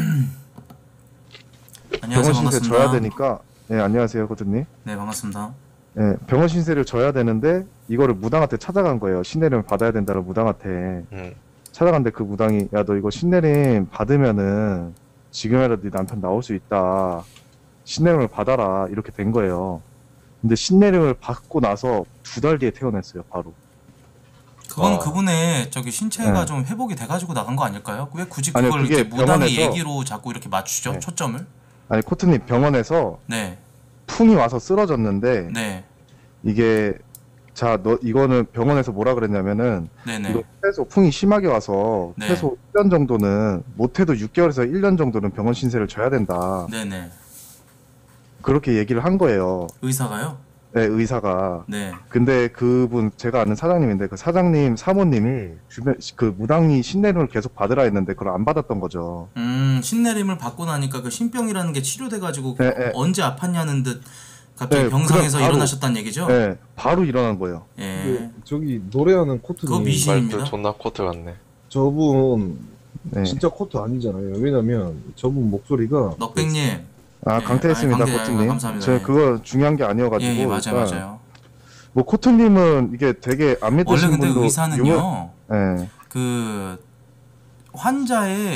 안녕하세요. 병원 신세 반갑습니다. 져야 되니까. 네, 안녕하세요, 코트님. 네, 반갑습니다. 네, 병원 신세를 져야 되는데 이거를 무당한테 찾아간 거예요. 신내림 받아야 된다고 무당한테 찾아갔는데 그 무당이 야 너 이거 신내림 받으면은 지금이라도 네 남편 나올 수 있다. 신내림을 받아라 이렇게 된 거예요. 근데 신내림을 받고 나서 두 달 뒤에 퇴원했어요, 바로. 그건 아. 그분의 저기 신체가 네. 좀 회복이 돼가지고 나간 거 아닐까요? 왜 굳이 아니요, 그걸 그게 이렇게 무당의 병원에서- 얘기로 자꾸 이렇게 맞추죠? 네. 초점을? 아니 코트님 병원에서 네. 풍이 와서 쓰러졌는데 네. 이게 자 너 이거는 병원에서 뭐라 그랬냐면은 네네. 이거 최소 풍이 심하게 와서 네. 최소 일 년 정도는 못해도 육 개월에서 일 년 정도는 병원 신세를 져야 된다. 네네. 그렇게 얘기를 한 거예요. 의사가요? 네, 의사가. 네. 근데 그분 제가 아는 사장님인데 그 사장님 사모님이 주변 그 무당이 신내림을 계속 받으라 했는데 그걸 안 받았던 거죠. 음 신내림을 받고 나니까 그 신병이라는 게 치료돼가지고 네, 네. 언제 아팠냐는 듯 갑자기 네, 병상에서 그럼 바로- 일어나셨다는 얘기죠? 네, 바로 일어난 거예요. 예. 그, 저기 노래하는 코트님 그거 미신입니다. 말투 존나 코트 같네. 저분 네. 진짜 코트 아니잖아요. 왜냐면 저분 목소리가 넉백님. 아 예, 강퇴했습니다, 아니, 강퇴, 코트님. 감사합니다. 제가 예. 그거 중요한 게 아니어가지고. 예, 예, 맞아요, 일단 맞아요. 뭐 코트님은 이게 되게 안 원래 믿으신 근데 분도 의사는요. 유명- 예. 그 환자의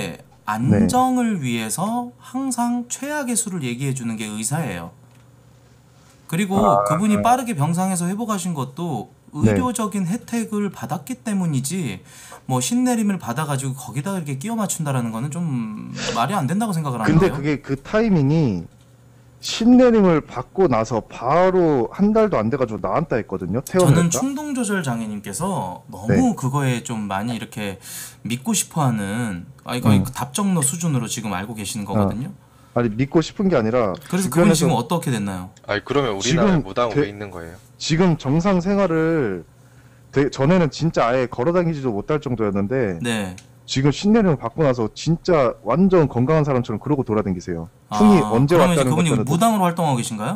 안정을 위해서 항상 최악의 수를 얘기해 주는 게 의사예요. 그리고 아, 그분이 네. 빠르게 병상에서 회복하신 것도 의료적인 혜택을 받았기 때문이지 뭐 신내림을 받아가지고 거기다 이렇게 끼워 맞춘다라는 거는 좀 말이 안 된다고 생각을 하는데요. 근데 그게 그 타이밍이 신내림을 받고 나서 바로 한 달도 안 돼가지고 나왔다 했거든요. 퇴원했다. 저는 충동 조절 장애님께서 너무 네. 그거에 좀 많이 이렇게 믿고 싶어하는 아 이거 음. 답정너 수준으로 지금 알고 계시는 거거든요. 아니 믿고 싶은 게 아니라 그래서 그분이 주변에서 지금 어떻게 됐나요? 아니 그러면 우리나라에 지금 무당 대- 왜 있는 거예요? 지금 정상 생활을 되- 전에는 진짜 아예 걸어다니지도 못할 정도였는데 네. 지금 신내림을 받고 나서 진짜 완전 건강한 사람처럼 그러고 돌아다니세요. 풍이 아, 언제 그러면 이제 왔다는 그분이 것들은 무당으로 활동하고 계신가요?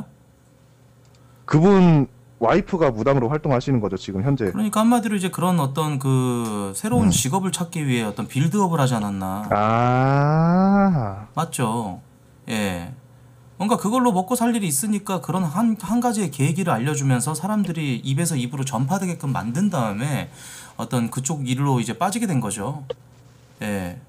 그분 와이프가 무당으로 활동하시는 거죠 지금 현재. 그러니까 한마디로 이제 그런 어떤 그 새로운 음. 직업을 찾기 위해 어떤 빌드업을 하지 않았나. 아 맞죠. 예. 뭔가 그걸로 먹고 살 일이 있으니까 그런 한, 한 가지의 계기를 알려주면서 사람들이 입에서 입으로 전파되게끔 만든 다음에 어떤 그쪽 일로 이제 빠지게 된 거죠. 예.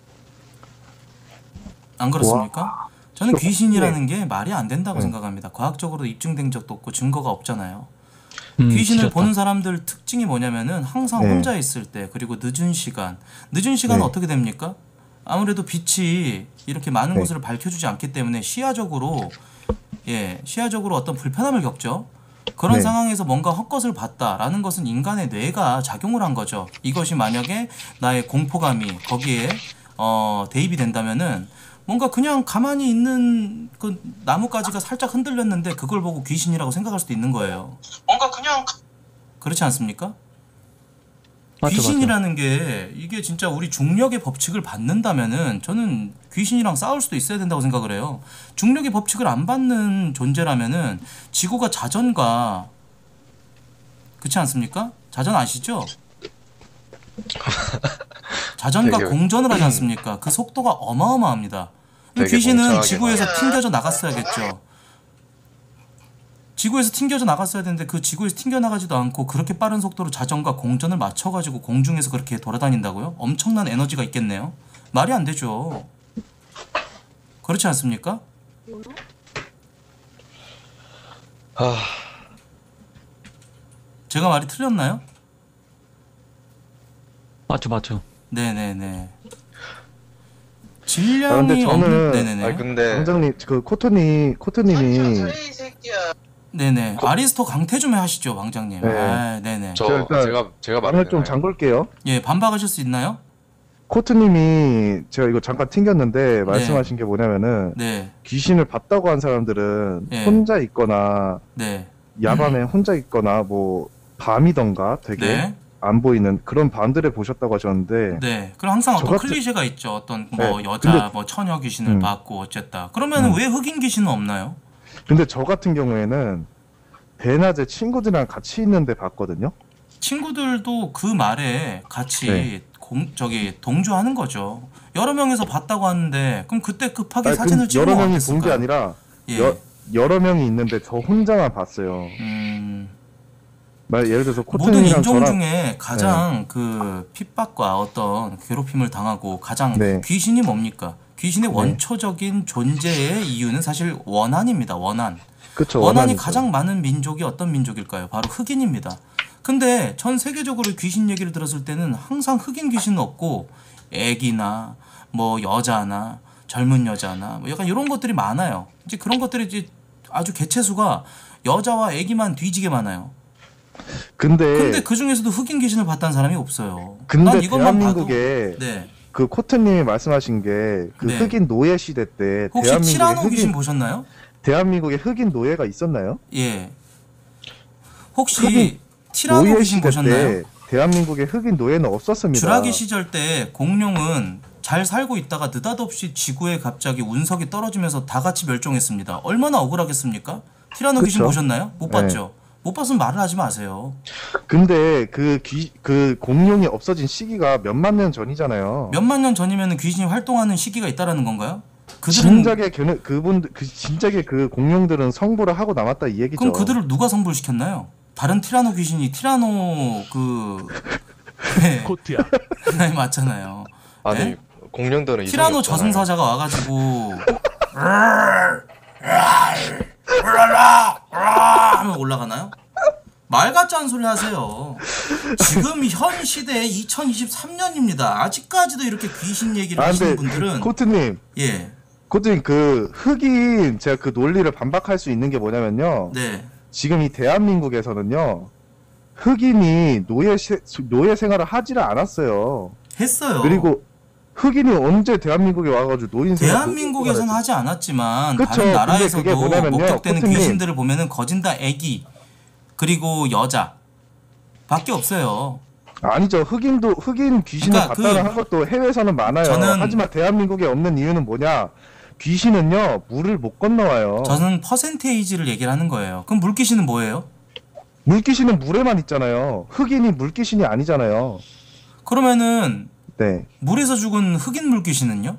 안 그렇습니까? 저는 진짜 귀신이라는 게 말이 안 된다고 네. 생각합니다. 과학적으로 입증된 적도 없고 증거가 없잖아요. 음, 귀신을 지렸다. 보는 사람들 특징이 뭐냐면은 항상 네. 혼자 있을 때 그리고 늦은 시간 늦은 시간은 네. 어떻게 됩니까? 아무래도 빛이 이렇게 많은 네. 곳을 밝혀주지 않기 때문에 시야적으로 예 시야적으로 어떤 불편함을 겪죠. 그런 네. 상황에서 뭔가 헛것을 봤다라는 것은 인간의 뇌가 작용을 한 거죠. 이것이 만약에 나의 공포감이 거기에 어, 대입이 된다면은 뭔가 그냥 가만히 있는 그 나뭇가지가 살짝 흔들렸는데 그걸 보고 귀신이라고 생각할 수도 있는 거예요. 뭔가 그냥 그렇지 않습니까? 맞죠, 귀신이라는 게 이게 진짜 우리 중력의 법칙을 받는다면은 저는 귀신이랑 싸울 수도 있어야 된다고 생각을 해요. 중력의 법칙을 안 받는 존재라면은 지구가 자전과 그렇지 않습니까? 자전 아시죠? 자전과 되게- 공전을 하지 않습니까? 그 속도가 어마어마합니다. 되게 귀신은 멍청하게 지구에서 말해. 튕겨져 나갔어야겠죠. 지구에서 튕겨져 나갔어야 되는데 그 지구에서 튕겨 나가지도 않고 그렇게 빠른 속도로 자전과 공전을 맞춰가지고 공중에서 그렇게 돌아다닌다고요? 엄청난 에너지가 있겠네요. 말이 안 되죠. 그렇지 않습니까? 아, 제가 말이 틀렸나요? 맞죠, 맞죠. 네네네. 아, 질량이 근데 저는 없는 네네네. 아니 근데 원장님 그 코트님 코트님이 네네. 아리스토 강퇴 좀 하시죠, 왕장님. 네. 아, 네네. 저 제가 일단 제가 제가 방을 말해도 좀 되나요? 잠글게요. 예, 반박하실 수 있나요? 코트님이 제가 이거 잠깐 튕겼는데 말씀하신 게 뭐냐면은 네. 귀신을 봤다고 한 사람들은 예. 혼자 있거나 네. 야밤에 혼자 있거나 뭐 밤이던가 되게 네. 안 보이는 그런 밤들에 보셨다고 하셨는데 네. 그럼 항상 저 어떤 같은- 클리셰가 있죠. 어떤 뭐 네, 여자, 근데- 뭐 처녀 귀신을 음. 봤고 어쨌다. 그러면 음. 왜 흑인 귀신은 없나요? 근데 저 같은 경우에는 대낮에 친구들이랑 같이 있는데 봤거든요. 친구들도 그 말에 같이 네. 공, 저기 동조하는 거죠. 여러 명이서 봤다고 하는데 그럼 그때 급하게 아니, 사진을 그 찍으면 여러 명이 본 어땠을까요? 게 아니라 예. 여, 여러 명이 있는데 저 혼자만 봤어요. 음, 말 예를 들어서 모든 코트님이랑 인종 저랑 중에 가장 그 핍박과 어떤 괴롭힘을 당하고 가장 네. 귀신이 뭡니까? 귀신의 네. 원초적인 존재의 이유는 사실 원한입니다. 원한. 그쵸, 원한이 원한이죠. 가장 많은 민족이 어떤 민족일까요? 바로 흑인입니다. 근데 전 세계적으로 귀신 얘기를 들었을 때는 항상 흑인 귀신은 없고 애기나 뭐 여자나 젊은 여자나 뭐 약간 이런 것들이 많아요. 이제 그런 것들이 이제 아주 개체수가 여자와 애기만 뒤지게 많아요. 근데 근데 그 중에서도 흑인 귀신을 봤다는 사람이 없어요. 근데 난 이것만 대한민국에 봐도 네. 그 코트님이 말씀하신 게 그 네. 흑인 노예 시대 때 혹시 대한민국에 티라노 흑인 귀신 보셨나요? 대한민국에 흑인 노예가 있었나요? 예. 혹시 흑인 티라노 노예 귀신 시대 보셨나요? 때 대한민국에 흑인 노예는 없었습니다. 주라기 시절 때 공룡은 잘 살고 있다가 느닷없이 지구에 갑자기 운석이 떨어지면서 다 같이 멸종했습니다. 얼마나 억울하겠습니까? 티라노 귀신 그쵸? 보셨나요? 못 네. 봤죠? 못 봤으면 말을 하지 마세요. 근데 그 귀 그 공룡이 없어진 시기가 몇만 년 전이잖아요. 몇만 년 전이면 귀신이 활동하는 시기가 있다라는 건가요? 그들은 진작에 걔네 그분 그 진작에 그 공룡들은 성불을 하고 남았다 이 얘기죠. 그럼 그들을 누가 성불시켰나요? 다른 티라노 귀신이 티라노 그 네. 코트야. 네, 맞잖아요. 아니 네? 공룡들은 이성이 티라노 없잖아요. 저승사자가 와가지고 울랄라 하면 올라가나요? 말 같지 않은 소리 하세요. 지금 현 시대에 이천이십삼 년입니다. 아직까지도 이렇게 귀신 얘기를 아, 하시는 근데 분들은 코트님. 예. 코트님 그 흑인 제가 그 논리를 반박할 수 있는 게 뭐냐면요. 네. 지금 이 대한민국에서는요. 흑인이 노예 시, 노예 생활을 하지를 않았어요. 했어요. 그리고 흑인이 언제 대한민국에 와가지고 노인 생활 대한민국에서는 하지 않았지만 그쵸. 다른 근데 나라에서도 그게 뭐냐면요, 목격되는 코트님. 귀신들을 보면은 거진 다 애기 그리고 여자 밖에 없어요. 아니죠. 흑인도 흑인 귀신을 그러니까 봤다는 그- 한 것도 해외에서는 많아요. 저는- 하지만 대한민국에 없는 이유는 뭐냐? 귀신은요 물을 못 건너와요. 저는 퍼센테이지를 얘기를 하는 거예요. 그럼 물귀신은 뭐예요? 물귀신은 물에만 있잖아요. 흑인이 물귀신이 아니잖아요. 그러면은 네. 물에서 죽은 흑인 물귀신은요?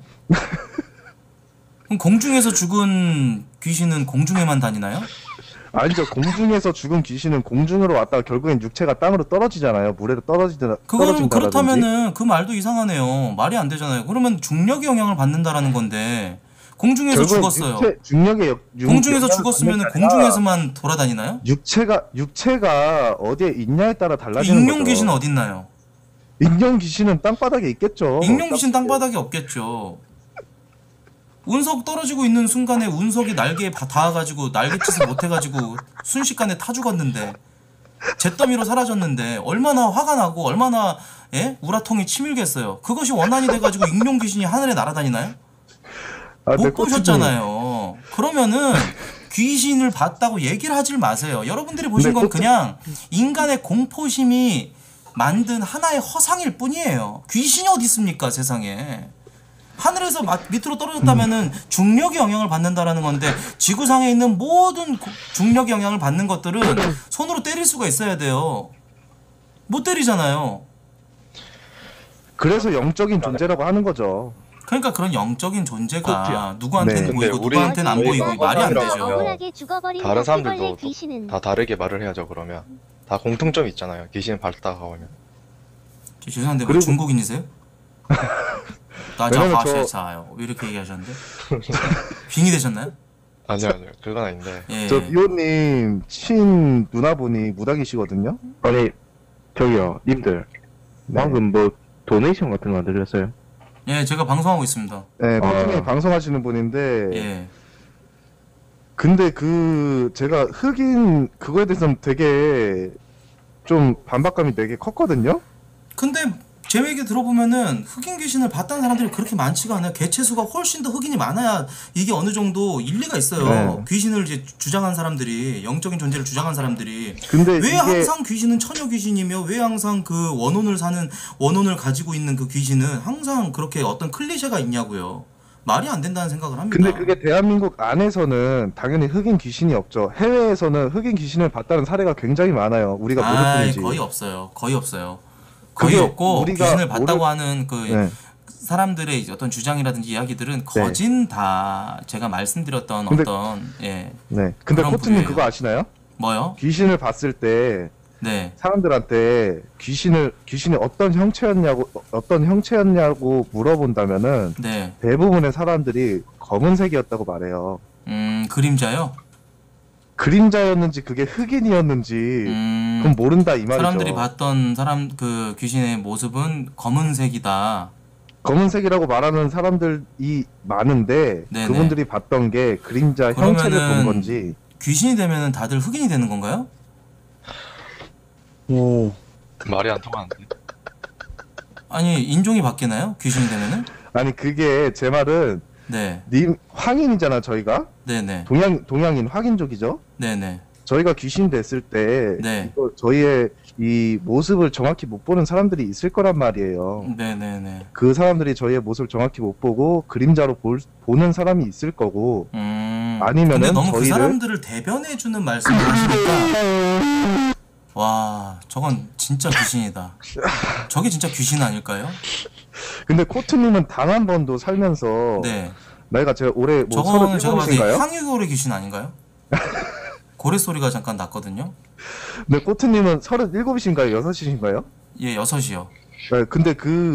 그럼 공중에서 죽은 귀신은 공중에만 다니나요? 아니죠. 공중에서 죽은 귀신은 공중으로 왔다가 결국엔 육체가 땅으로 떨어지잖아요. 물에 떨어지더라. 그거는 떨어진다라든지. 그렇다면은 그 말도 이상하네요. 말이 안 되잖아요. 그러면 중력의 영향을 받는다라는 건데 공중에서 결국엔 죽었어요. 육체, 중력의 역, 중- 공중에서 영향을 죽었으면 받는 게 공중에서만 돌아다니나요? 육체가 육체가 어디에 있냐에 따라 달라지는 익룡 거죠. 귀신은 어딨나요? 익룡 귀신은 땅바닥에 있겠죠. 익룡 귀신 땅바닥에 없겠죠. 운석 떨어지고 있는 순간에 운석이 날개에 바- 닿아가지고 날개짓을 못해가지고 순식간에 타 죽었는데 잿더미로 사라졌는데 얼마나 화가 나고 얼마나 예? 우라통이 치밀겠어요. 그것이 원한이 돼가지고 익룡 귀신이 하늘에 날아다니나요? 아, 네, 못 보셨잖아요. 그러면은 귀신을 봤다고 얘기를 하질 마세요. 여러분들이 보신 네, 건 꼭- 그냥 인간의 공포심이 만든 하나의 허상일 뿐이에요. 귀신이 어디 있습니까, 세상에. 하늘에서 마- 밑으로 떨어졌다면은 중력의 영향을 받는다라는 건데 지구상에 있는 모든 고- 중력의 영향을 받는 것들은 손으로 때릴 수가 있어야 돼요. 못 때리잖아요. 그래서 영적인 존재라고 하는 거죠. 그러니까 그런 영적인 존재가 코트야. 누구한테는 네. 보이고 근데 우리- 누구한테는 안 저희가 보이고 말이 안 억울하게 되죠. 억울하게 죽어버린 다른 사람들도 바퀴벌레 귀신은 다 다르게 말을 해야죠. 그러면 다 공통점이 있잖아요. 귀신을 봤다가 오면. 저 죄송한데 뭐 그리고- 중국인이세요? 왜냐면 저- 나자화세사요 이렇게 얘기하셨는데 빙이 되셨나요? 아니요 아니요 그건 아닌데. 예. 저 비오님 친 누나분이 무당이시거든요. 아니 저기요 님들 방금 뭐 도네이션 같은 거 안 들렸어요? 예, 제가 방송하고 있습니다. 네, 아. 코트님 방송하시는 분인데. 예. 근데 그 제가 흑인 그거에 대해서는 되게 좀 반박감이 되게 컸거든요. 근데 제 얘기 들어보면은 흑인 귀신을 봤다는 사람들이 그렇게 많지가 않아요. 개체수가 훨씬 더 흑인이 많아야 이게 어느 정도 일리가 있어요. 네. 귀신을 이제 주장한 사람들이, 영적인 존재를 주장한 사람들이 근데 왜 이게- 항상 귀신은 처녀 귀신이며 왜 항상 그 원혼을 사는 원혼을 가지고 있는 그 귀신은 항상 그렇게 어떤 클리셰가 있냐고요. 말이 안 된다는 생각을 합니다. 근데 그게 대한민국 안에서는 당연히 흑인 귀신이 없죠. 해외에서는 흑인 귀신을 봤다는 사례가 굉장히 많아요. 우리가 모를 아이, 뿐이지. 거의 없어요. 거의 없어요. 거의 그게 없고 우리가 귀신을 봤다고 모를- 하는 그 네. 사람들의 이제 어떤 주장이라든지 이야기들은 거진 다 제가 말씀드렸던 근데- 어떤 예 네. 근데 그런 코트님 부류예요. 그거 아시나요? 뭐요? 귀신을 봤을 때 네. 사람들한테 귀신을 귀신이 어떤 형체였냐고 어떤 형체였냐고 물어본다면은 네. 대부분의 사람들이 검은색이었다고 말해요. 음 그림자요? 그림자였는지 그게 흑인이었는지 그건 모른다 이 말이죠. 음, 사람들이 봤던 사람 그 귀신의 모습은 검은색이다. 검은색이라고 말하는 사람들이 많은데 네네. 그분들이 봤던 게 그림자 형체를 본 그러면은 건지. 귀신이 되면은 다들 흑인이 되는 건가요? 오. 말이 안 통하는데. 아니 인종이 바뀌나요? 귀신이 되면은? 아니 그게 제 말은 네. 님 황인이잖아 저희가. 네네. 동양 동양인 황인족이죠. 네네. 저희가 귀신 됐을 때 네. 이거 저희의 이 모습을 정확히 못 보는 사람들이 있을 거란 말이에요. 네네네. 그 사람들이 저희의 모습을 정확히 못 보고 그림자로 볼, 보는 사람이 있을 거고 음. 아니면은 근데 너무 그 저희를 사람들을 대변해주는 말씀을 하시니까 와 저건 진짜 귀신이다. 저게 진짜 귀신 아닐까요? 근데 코트님은 단 한 번도 살면서 네. 나이가 제가 올해 뭐 저거는 제가 봤을 때 서른일곱인가요? 향유고래 귀신 아닌가요? 고래 소리가 잠깐 났거든요. 네, 코트님은 서른일곱이신가요? 여섯이신가요? 예, 여섯이요. 네, 근데 그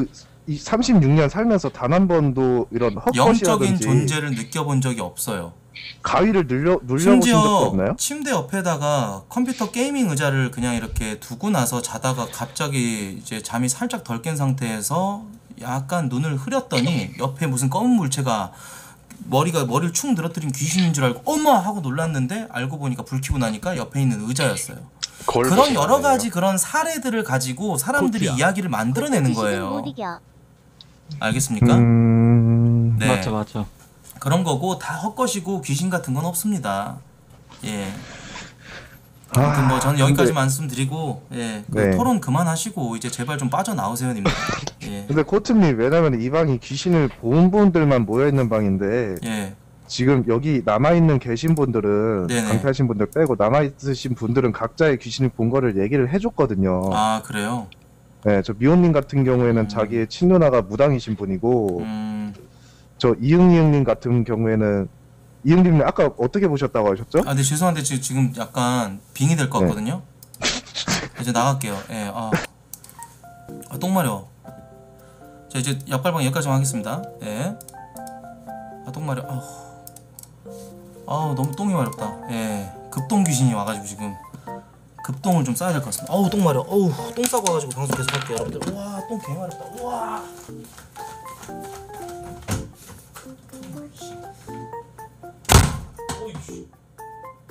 이 삼십육 년 살면서 단 한 번도 이런 영적인 헛것이라든지 존재를 느껴본 적이 없어요. 가위를 눌려 눌려보신 적도 심지어 없나요? 침대 옆에다가 컴퓨터 게이밍 의자를 그냥 이렇게 두고 나서 자다가 갑자기 이제 잠이 살짝 덜 깬 상태에서 약간 눈을 흐렸더니 옆에 무슨 검은 물체가 머리가 머리를 축 늘어뜨린 귀신인 줄 알고 어머 하고 놀랐는데 알고 보니까 불 켜고 나니까 옆에 있는 의자였어요. 그런 여러 가지 그런 사례들을 가지고 사람들이 코트야. 이야기를 만들어내는 거예요. 못 이겨. 알겠습니까? 음... 네. 맞죠, 맞죠. 그런 거고 다 헛것이고 귀신 같은 건 없습니다. 예. 아, 아무튼 뭐 저는 여기까지 근데- 말씀드리고 예. 그 네. 토론 그만하시고 이제 제발 좀 빠져나오세요, 님들. 예. 근데 코트님 왜냐면 이 방이 귀신을 본 분들만 모여 있는 방인데 예. 지금 여기 남아 있는 계신 분들은 네네. 강퇴하신 분들 빼고 남아 있으신 분들은 각자의 귀신을 본 거를 얘기를 해줬거든요. 아, 그래요? 네, 저 미호님 같은 경우에는 자기의 친누나가 무당이신 분이고, 음. 저 이응이응님 같은 경우에는 이응님은 아까 어떻게 보셨다고 하셨죠? 아, 근데 죄송한데 지금 지금 약간 빙이 될 것 네. 같거든요. 이제 나갈게요. 예. 아. 아, 똥 마려. 자, 이제 약발방 여기까지만 하겠습니다. 예. 아, 똥 마려. 아우. 아우, 너무 똥이 마렵다. 예. 급똥 귀신이 와가지고 지금 급똥을 좀 싸야 될 것 같습니다. 아우, 똥 마려. 어우, 똥 싸고 와가지고 방송 계속 할게요, 여러분들. 우와, 똥 개 마렵다. 우와.